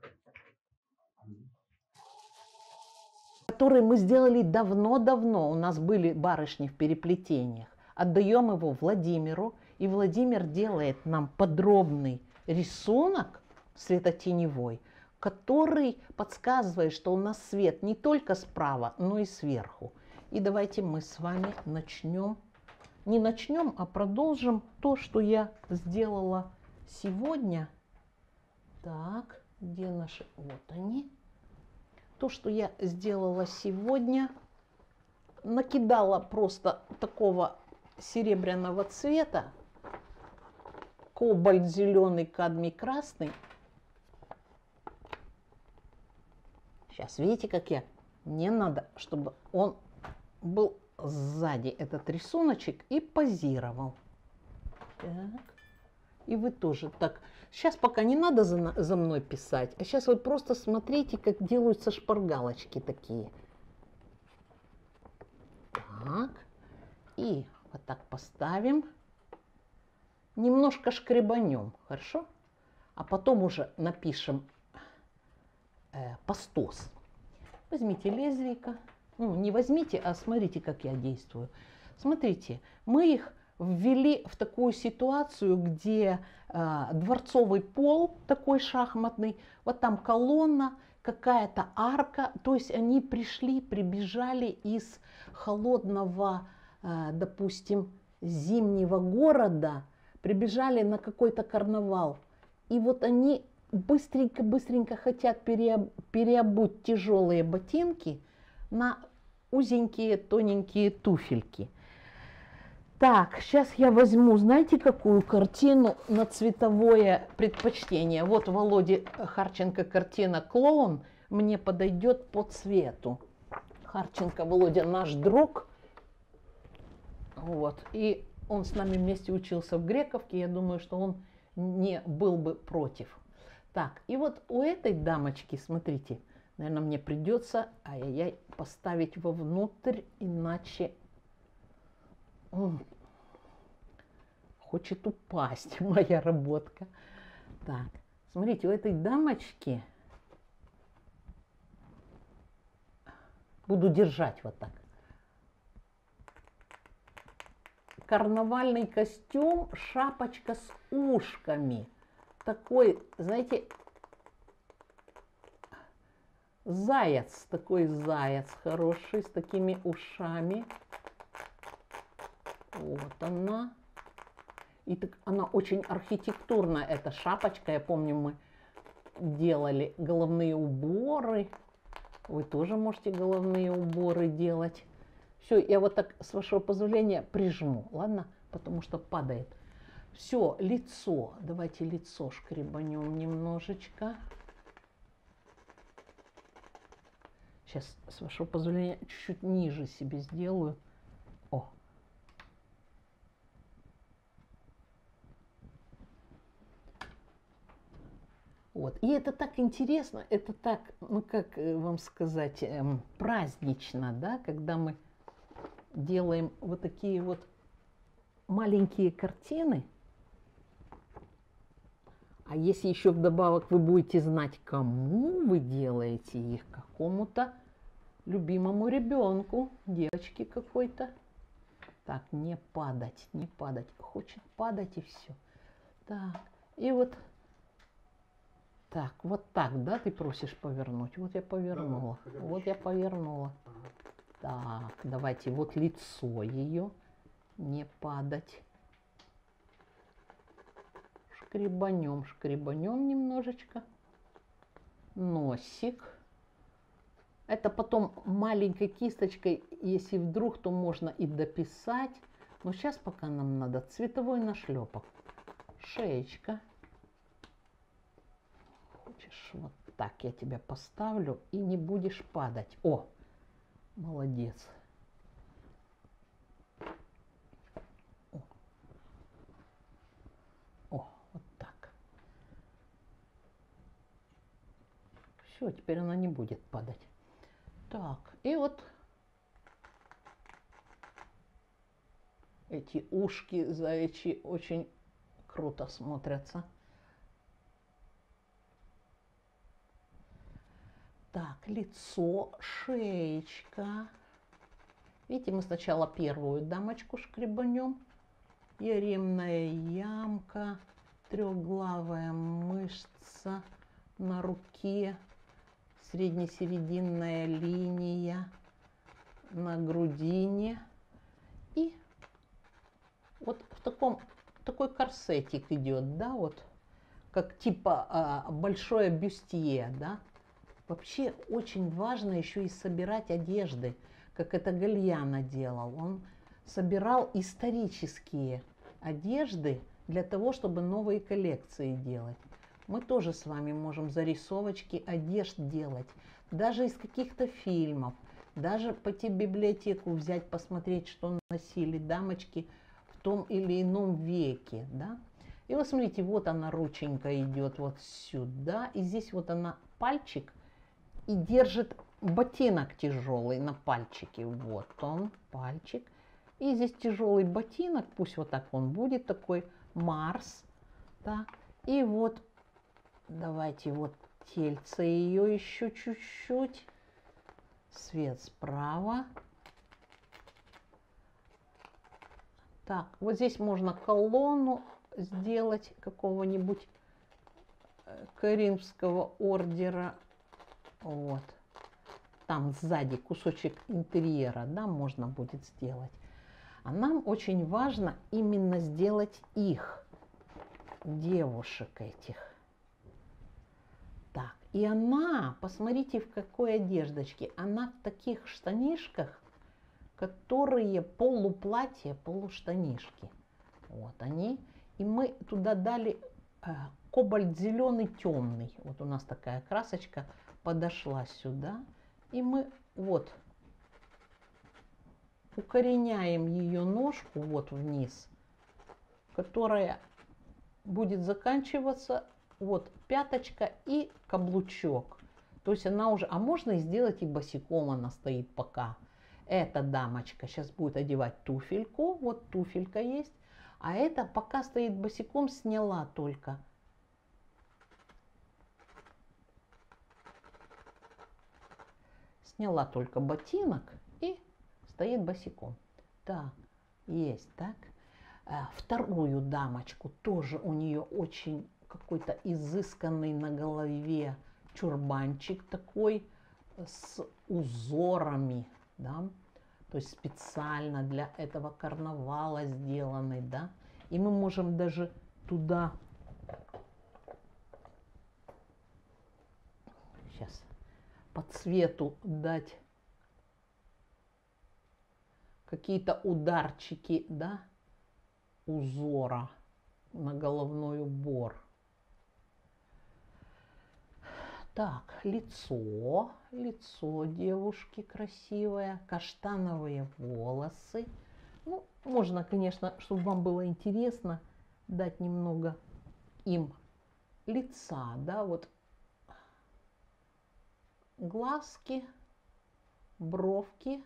Который мы сделали давно-давно. У нас были барышни в переплетениях. Отдаем его Владимиру, и Владимир делает нам подробный рисунок светотеневой, который подсказывает, что у нас свет не только справа, но и сверху. И давайте мы с вами начнем. Не начнем, а продолжим то, что я сделала сегодня. Так, где наши? Вот они. То, что я сделала сегодня, накидала просто такого серебряного цвета кобальт зеленый, кадмий красный. Сейчас, видите, как я? Мне надо, чтобы он был сзади, этот рисуночек, и позировал. Так. И вы тоже. Так, сейчас пока не надо за мной писать, а сейчас вот просто смотрите, как делаются шпаргалочки такие. Так. И вот так поставим. Немножко шкребанем, хорошо? А потом уже напишем пастос. Возьмите лезвийко. Ну, не возьмите, а смотрите, как я действую. Смотрите, мы их ввели в такую ситуацию, где дворцовый пол такой шахматный, вот там колонна, какая-то арка, то есть они прибежали из холодного, допустим, зимнего города, прибежали на какой-то карнавал, и вот они быстренько хотят переобуть тяжелые ботинки на узенькие тоненькие туфельки. Так, сейчас я возьму, знаете, какую картину на цветовое предпочтение. Вот Володи Харченко картина «Клоун» мне подойдет по цвету. Харченко Володя наш друг. Вот. И он с нами вместе учился в Грековке. Я думаю, что он не был бы против. Так, и вот у этой дамочки, смотрите, наверное, мне придется поставить вовнутрь, иначе... Хочет упасть моя работка. Так, смотрите, у этой дамочки буду держать вот так. Карнавальный костюм, шапочка с ушками. Такой, знаете, заяц, такой заяц хороший, с такими ушами. Вот она. И так она очень архитектурная, эта шапочка. Я помню, мы делали головные уборы. Вы тоже можете головные уборы делать. Все, я вот так, с вашего позволения, прижму, ладно? Потому что падает. Все, лицо. Давайте лицо шкребанем немножечко. Сейчас, с вашего позволения, чуть-чуть ниже себе сделаю. О. Вот. И это так интересно, это так, ну как вам сказать, празднично, да, когда мы делаем вот такие вот маленькие картины. А если еще вдобавок вы будете знать, кому вы делаете их, какому-то любимому ребенку, девочке какой-то. Так, не падать, не падать. Хочет падать и все. Так, и вот... Так, вот так, да, ты просишь повернуть? Вот я повернула. Да, вот я повернула. Так, давайте вот лицо ее. Не падать. Шкребанем, шкребанем немножечко. Носик. Это потом маленькой кисточкой, если вдруг, то можно и дописать. Но сейчас пока нам надо цветовой нашлепок. Шеечка. Вот так я тебя поставлю, и не будешь падать. О, молодец. О, вот так. Все, теперь она не будет падать. Так, и вот эти ушки заячьи очень круто смотрятся. Так, лицо, шеечка. Видите, мы сначала первую дамочку шкребанем. Яремная ямка, трехглавая мышца на руке, среднесерединная линия на грудине. И вот такой корсетик идет, да, вот, как типа большое бюстье, да. Вообще очень важно еще и собирать одежды, как это Гальяно делал. Он собирал исторические одежды для того, чтобы новые коллекции делать. Мы тоже с вами можем зарисовочки одежд делать, даже из каких-то фильмов, даже пойти в библиотеку взять, посмотреть, что носили дамочки в том или ином веке, да. И вот смотрите, вот она рученька идет вот сюда, и здесь вот она пальчик и держит ботинок тяжелый на пальчике, вот он пальчик, и здесь тяжелый ботинок, пусть вот так он будет такой Марс, так, и вот давайте вот тельце ее еще чуть-чуть, свет справа. Так, вот здесь можно колонну сделать какого-нибудь Каримского ордера. Вот. Там сзади кусочек интерьера, да, можно будет сделать. А нам очень важно именно сделать их, девушек этих. Так, и она, посмотрите, в какой одеждочке. Она в таких штанишках, которые полуплатье, полуштанишки. Вот они. И мы туда дали кобальт зеленый темный. Вот у нас такая красочка подошла сюда. И мы вот укореняем ее ножку вот вниз, которая будет заканчиваться вот пяточка и каблучок. То есть она уже, а можно и сделать и босиком она стоит пока. Эта дамочка сейчас будет одевать туфельку, вот туфелька есть. А это пока стоит босиком, сняла только. Сняла только ботинок и стоит босиком. Так, есть, так. Вторую дамочку тоже у нее очень какой-то изысканный на голове чурбанчик такой с узорами, да. То есть специально для этого карнавала сделанный, да. И мы можем даже туда, сейчас, по цвету дать какие-то ударчики, да, узора на головной убор. Так, лицо девушки красивое, каштановые волосы. Ну, можно, конечно, чтобы вам было интересно, дать немного им лица, да, вот глазки, бровки,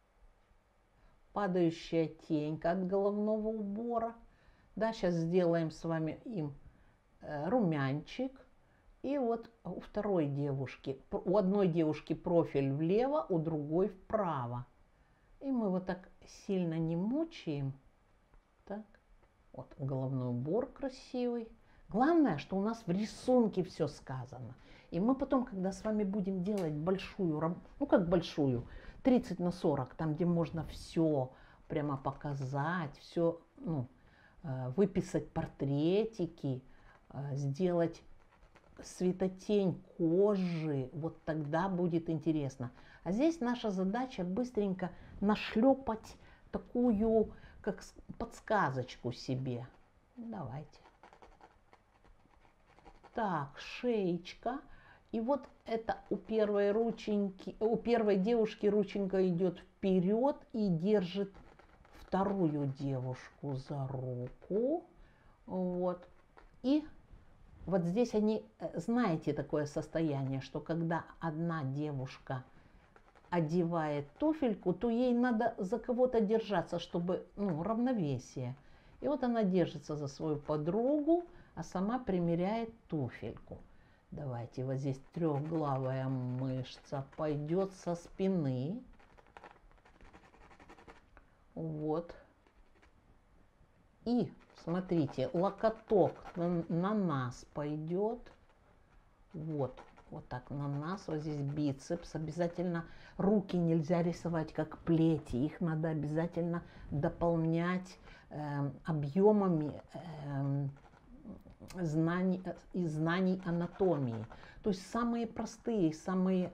падающая тенька от головного убора. Да, сейчас сделаем с вами им румянчик. И вот у второй девушки, у одной девушки профиль влево, у другой вправо. И мы вот так сильно не мучаем. Так, вот головной убор красивый. Главное, что у нас в рисунке все сказано. И мы потом, когда с вами будем делать большую, ну как большую, 30 на 40, там где можно все прямо показать, все, ну, выписать портретики, сделать светотень кожи, вот тогда будет интересно. А здесь наша задача быстренько нашлепать такую, как подсказочку себе. Давайте. Так, шеечка. И вот это у первой рученьки, у первой девушки рученька идет вперед и держит вторую девушку за руку. Вот. И вот здесь они, знаете такое состояние, что когда одна девушка одевает туфельку, то ей надо за кого-то держаться, чтобы, ну, равновесие. И вот она держится за свою подругу, а сама примеряет туфельку. Давайте, вот здесь трехглавая мышца пойдет со спины. Вот. И смотрите, локоток на нас пойдет. Вот, вот так на нас. Вот здесь бицепс. Обязательно руки нельзя рисовать как плети. Их надо обязательно дополнять объемами знаний анатомии. То есть самые простые, самые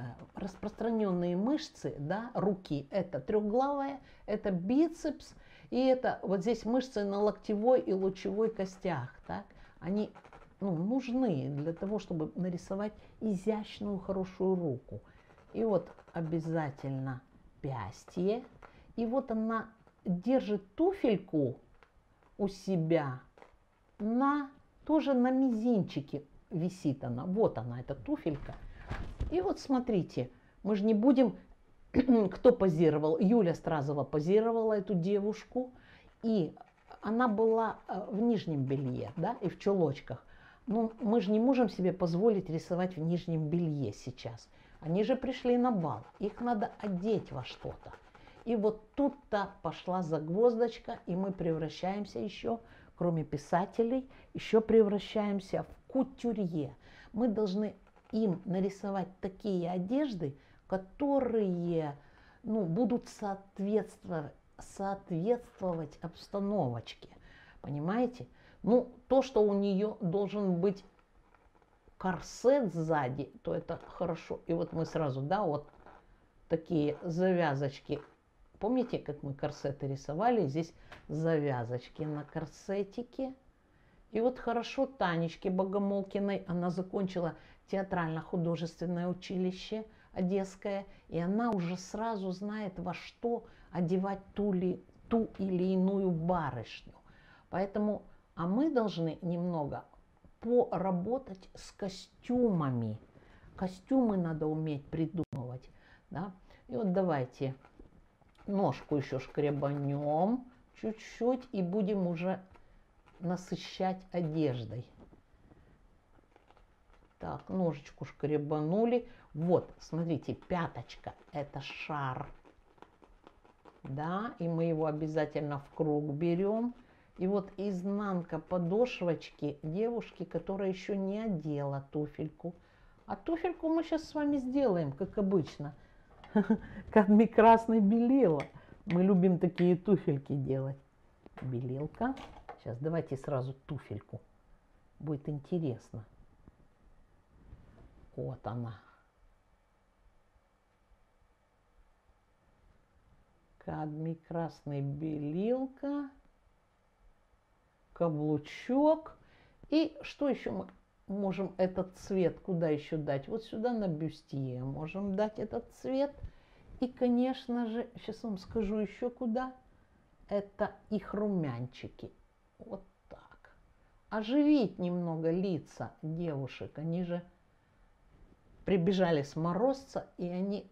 распространенные мышцы, да, руки, это трехглавая, это бицепс И это вот здесь мышцы на локтевой и лучевой костях, так? Они нужны для того, чтобы нарисовать изящную, хорошую руку. И вот обязательно пястье. И вот она держит туфельку у себя тоже на мизинчике висит она. Вот она, эта туфелька. И вот смотрите, мы же не будем... Кто позировал? Юля Стразова позировала эту девушку. И она была в нижнем белье, да, и в чулочках. Но мы же не можем себе позволить рисовать в нижнем белье сейчас. Они же пришли на бал. Их надо одеть во что-то. И вот тут-то пошла загвоздочка, и мы превращаемся еще, кроме писателей, еще превращаемся в кутюрье. Мы должны им нарисовать такие одежды, которые будут соответствовать обстановочке. Понимаете? То, что у нее должен быть корсет сзади, то это хорошо. И вот мы сразу, да, вот такие завязочки. Помните, как мы корсеты рисовали? Здесь завязочки на корсетике. И вот хорошо Танечке Богомолкиной, она закончила театрально-художественное училище одесское, и она уже сразу знает, во что одевать ту или иную барышню. Поэтому, а мы должны немного поработать с костюмами. Костюмы надо уметь придумывать. Да? И вот давайте ножку еще шкребанем чуть-чуть и будем уже насыщать одеждой. Так, ножичку шкребанули. Вот, смотрите, пяточка – это шар. Да, и мы его обязательно в круг берем. И вот изнанка подошвочки девушки, которая еще не одела туфельку. А туфельку мы сейчас с вами сделаем, как обычно. Кадмий красный белила. Мы любим такие туфельки делать. Белилка. Сейчас давайте сразу туфельку. Будет интересно. Вот она. Кадмий красный белилка. Каблучок. И что еще мы можем этот цвет куда еще дать? Вот сюда на бюстье можем дать этот цвет. И, конечно же, сейчас вам скажу еще куда. Это их румянчики. Вот так. Оживить немного лица девушек. Они же прибежали с морозца, и они,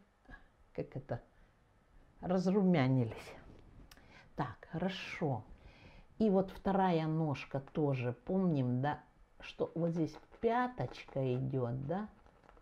разрумянились. Так, хорошо. И вот вторая ножка тоже. Помним, да, что вот здесь пяточка идет, да.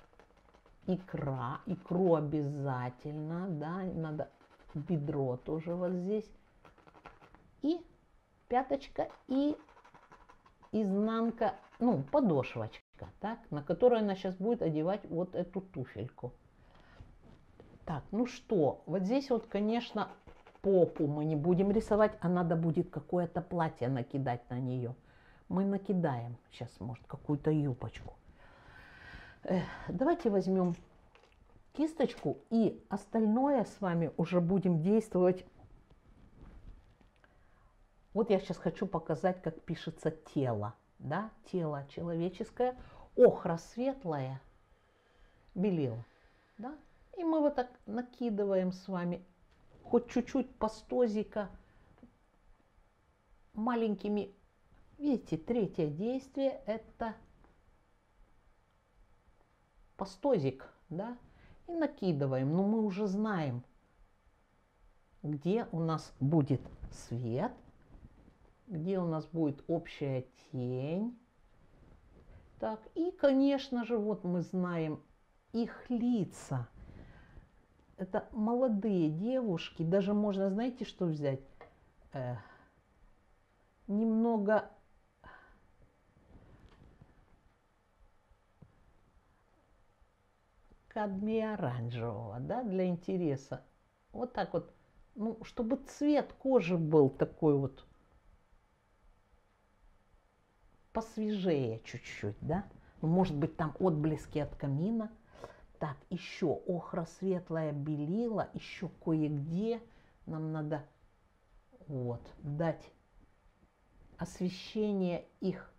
Икра. Икру обязательно, да. Надо бедро тоже вот здесь. И пяточка, и изнанка, подошвочка, так, на которую она сейчас будет одевать вот эту туфельку. Так, что, вот здесь вот, конечно, попу мы не будем рисовать, а надо будет какое-то платье накидать на нее. Мы накидаем сейчас, может, какую-то юбочку. Давайте возьмем кисточку, и остальное с вами уже будем действовать. Вот я сейчас хочу показать, как пишется тело. Да? Тело человеческое, охра светлая, белила. Да? И мы вот так накидываем с вами хоть чуть-чуть пастозика маленькими. Видите, третье действие – это пастозик. Да? И накидываем. Но мы уже знаем, где у нас будет свет, где у нас будет общая тень. Так, и, конечно же, вот мы знаем их лица. Это молодые девушки. Даже можно, знаете, что взять? Немного кадмия оранжевого, да, для интереса. Вот так вот. Чтобы цвет кожи был такой вот посвежее чуть-чуть, да? Может быть, там отблески от камина. Так, еще охра светлая белила, еще кое-где нам надо Вот, дать освещение их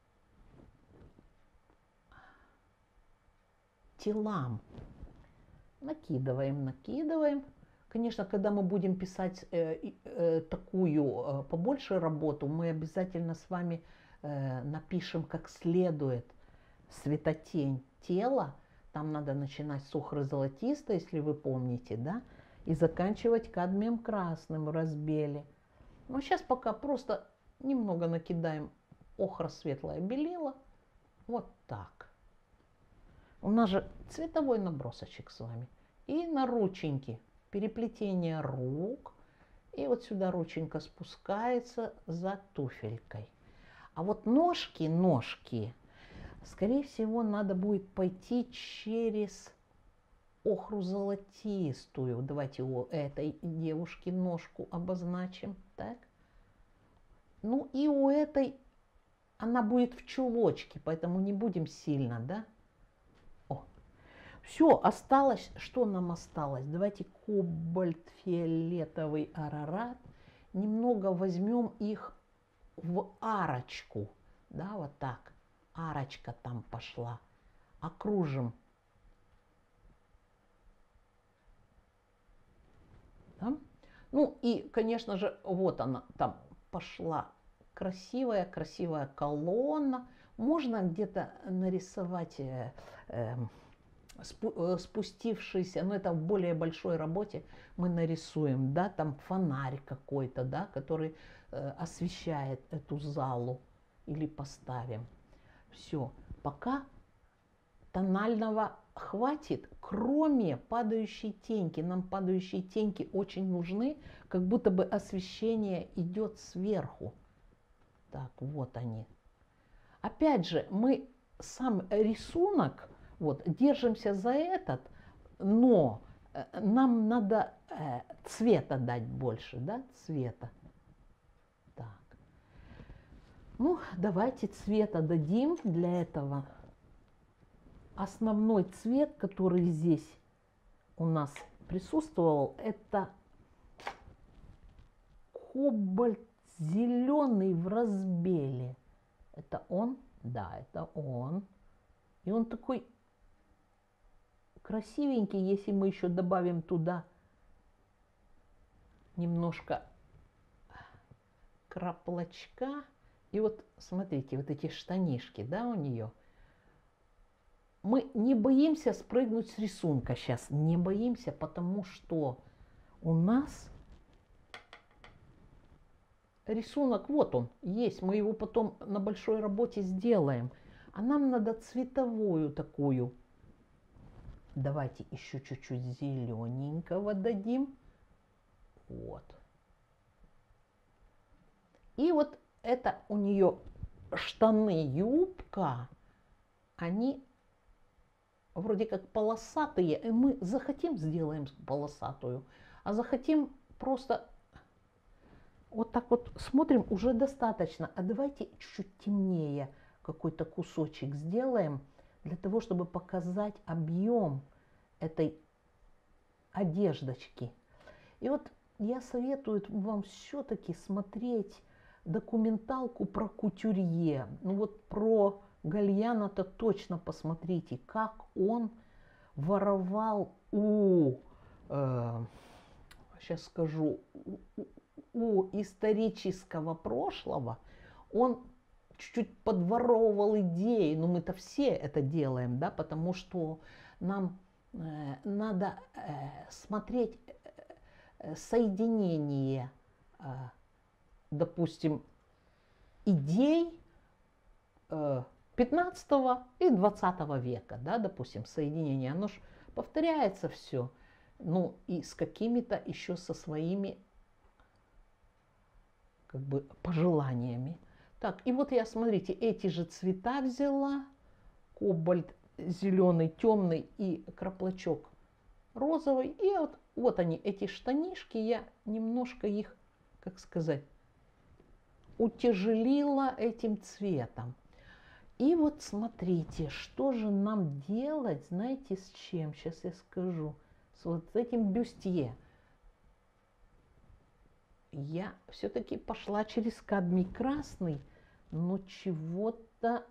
телам. Накидываем, накидываем. Конечно, когда мы будем писать такую побольше работу, мы обязательно с вами напишем как следует светотень тела. Там надо начинать с охры золотистой, если вы помните, да, и заканчивать кадмием красным в разбеле. Но сейчас пока просто немного накидаем охра светлое белила. Вот так. У нас же цветовой набросочек с вами. И на рученьки. Переплетение рук. И вот сюда рученька спускается за туфелькой. А вот ножки, скорее всего, надо будет пойти через охру золотистую. Давайте у этой девушки ножку обозначим. Так. Ну и у этой она будет в чулочке, поэтому не будем сильно, да? О, все, осталось, что нам осталось? Давайте кобальт, фиолетовый, арарат. Немного возьмем их в арочку, да, вот так. Арочка там пошла. Окружим. Да? Ну и, конечно же, вот она там пошла. Красивая, красивая колонна. Можно где-то нарисовать спустившийся, но это в более большой работе мы нарисуем, да, там фонарь какой-то, да, который освещает эту залу, или поставим. Все, пока тонального хватит, кроме падающей теньки. Нам падающие теньки очень нужны, как будто бы освещение идет сверху. Так, вот они. Опять же, мы сам рисунок, вот, держимся за этот, но нам надо цвета дать больше, да, цвета. Так. Ну, давайте цвета дадим для этого. Основной цвет, который здесь у нас присутствовал, это кобальт зеленый в разбеле. Это он? Да, это он. И он такой красивенький, если мы еще добавим туда немножко краплочка. И вот смотрите, вот эти штанишки, да, у нее. Мы не боимся спрыгнуть с рисунка сейчас, не боимся, потому что у нас рисунок, вот он, есть, мы его потом на большой работе сделаем. А нам надо цветовую такую. Давайте еще чуть-чуть зелененького дадим. Вот. И вот это у нее штаны, юбка, они вроде как полосатые. И мы захотим, сделаем полосатую, а захотим просто вот так вот смотрим, уже достаточно. А давайте чуть-чуть темнее какой-то кусочек сделаем, для того, чтобы показать объем этой одеждочки. И вот я советую вам все-таки смотреть документалку про кутюрье. Ну вот про Гальяна-то точно посмотрите, как он воровал сейчас скажу, у исторического прошлого. Он чуть-чуть подворовывал идеи, но мы-то все это делаем, да, потому что нам надо смотреть соединение, допустим, идей 15 и 20 века, да, допустим, соединение, оно же повторяется все, ну и с какими-то еще со своими как бы пожеланиями. Так, и вот я, смотрите, эти же цвета взяла, кобальт зеленый, темный и краплочок розовый. И вот они, эти штанишки, я немножко их, как сказать, утяжелила этим цветом. И вот смотрите, что же нам делать, знаете, с чем? Сейчас я скажу. С вот этим бюстье. я все-таки пошла через кадмий красный, но чего-то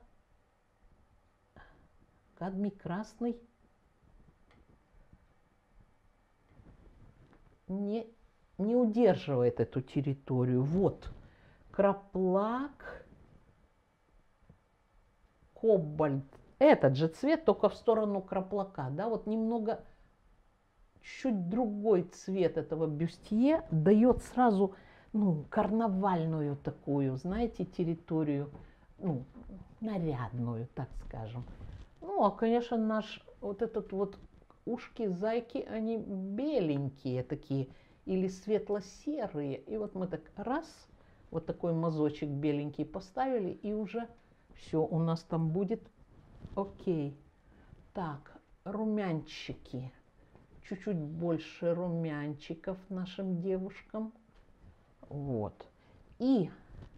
кадмий красный не удерживает эту территорию. Вот краплак, кобальт. Этот же цвет, только в сторону краплака. Да, вот немного, чуть другой цвет этого бюстье дает сразу, ну, карнавальную такую, знаете, территорию, ну, нарядную, так скажем. Ну, а, конечно, наш вот этот вот ушки зайки, они беленькие такие или светло-серые. И вот мы так раз, вот такой мазочек беленький поставили, и уже все у нас там будет окей. Так, румянчики. Чуть-чуть больше румянчиков нашим девушкам. Вот. И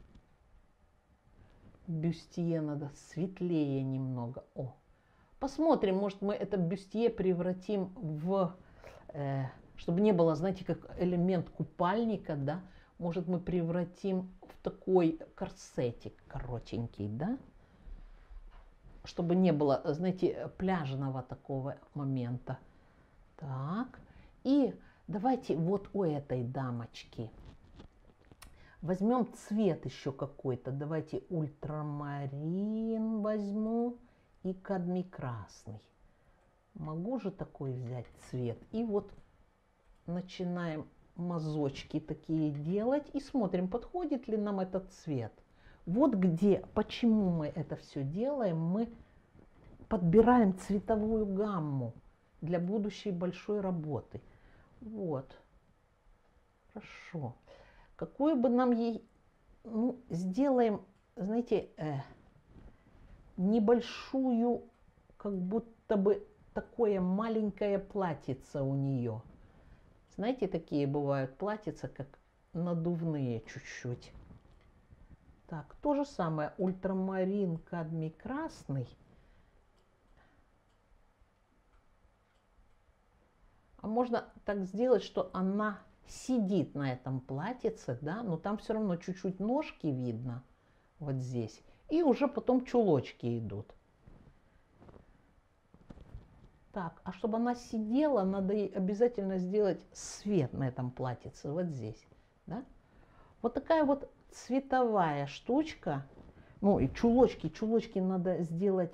бюстье надо светлее немного. О, посмотрим, может мы это бюстье превратим в, чтобы не было, знаете, как элемент купальника, да, может мы превратим в такой корсетик коротенький, да, чтобы не было, знаете, пляжного такого момента. Так, и давайте вот у этой дамочки возьмем цвет еще какой-то. Давайте ультрамарин возьму и кадмий красный. Могу же такой взять цвет. И вот начинаем мазочки такие делать и смотрим, подходит ли нам этот цвет. Вот где, почему мы это все делаем, мы подбираем цветовую гамму для будущей большой работы. Вот. Хорошо. Какую бы нам ей, ну, сделаем, знаете, небольшую, как будто бы такое маленькое платьице у нее. Знаете, такие бывают платьица, как надувные чуть-чуть. Так, то же самое, ультрамарин, кадмий красный. А можно так сделать, что она сидит на этом платьице, да, но там все равно чуть-чуть ножки видно, вот здесь. И уже потом чулочки идут. Так, а чтобы она сидела, надо ей обязательно сделать свет на этом платьице, вот здесь, да. Вот такая вот цветовая штучка. Ну и чулочки надо сделать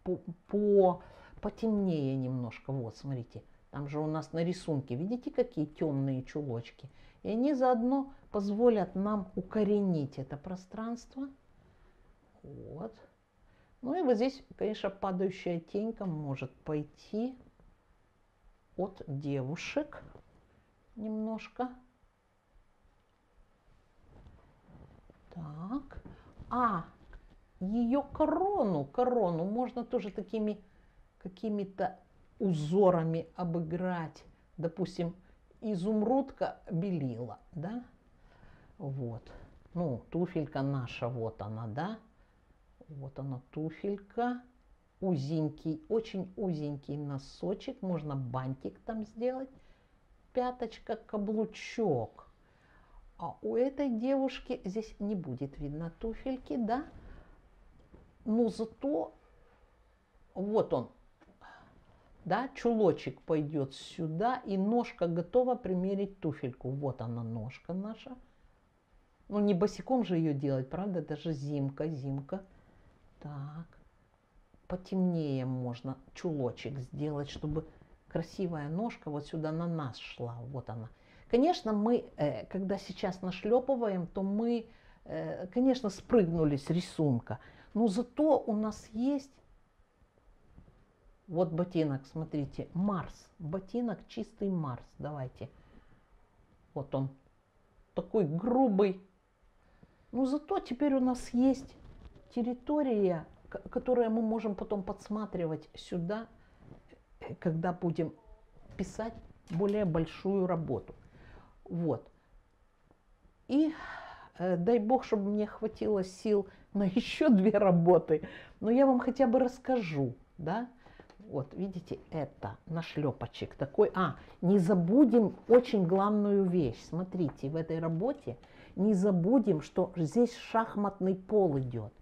потемнее немножко. Вот, смотрите. Там же у нас на рисунке, видите, какие темные чулочки? И они заодно позволят нам укоренить это пространство. Вот. Ну и вот здесь, конечно, падающая тенька может пойти от девушек немножко. Так. А ее корону можно тоже такими какими-то узорами обыграть. Допустим, изумрудка белила, да? Вот. Ну, туфелька наша, вот она, да? Вот она, туфелька. Узенький, очень узенький носочек. Можно бантик там сделать. Пяточка, каблучок. А у этой девушки здесь не будет видно туфельки, да? Но зато вот он. Да, чулочек пойдет сюда, и ножка готова примерить туфельку. Вот она, ножка наша. Ну, не босиком же ее делать, правда? Даже зимка. Так. Потемнее можно чулочек сделать, чтобы красивая ножка вот сюда на нас шла. Вот она. Конечно, мы, когда сейчас нашлепываем, то мы, конечно, спрыгнули с рисунка. Но зато у нас есть... Вот ботинок, смотрите, Марс. Ботинок чистый Марс. Давайте. Вот он. Такой грубый. Но зато теперь у нас есть территория, которую мы можем потом подсматривать сюда, когда будем писать более большую работу. Вот. И дай бог, чтобы мне хватило сил на еще 2 работы. Но я вам хотя бы расскажу, да. Вот, видите, это нашлепочек такой. Не забудем очень главную вещь. Смотрите, в этой работе не забудем, что здесь шахматный пол идет.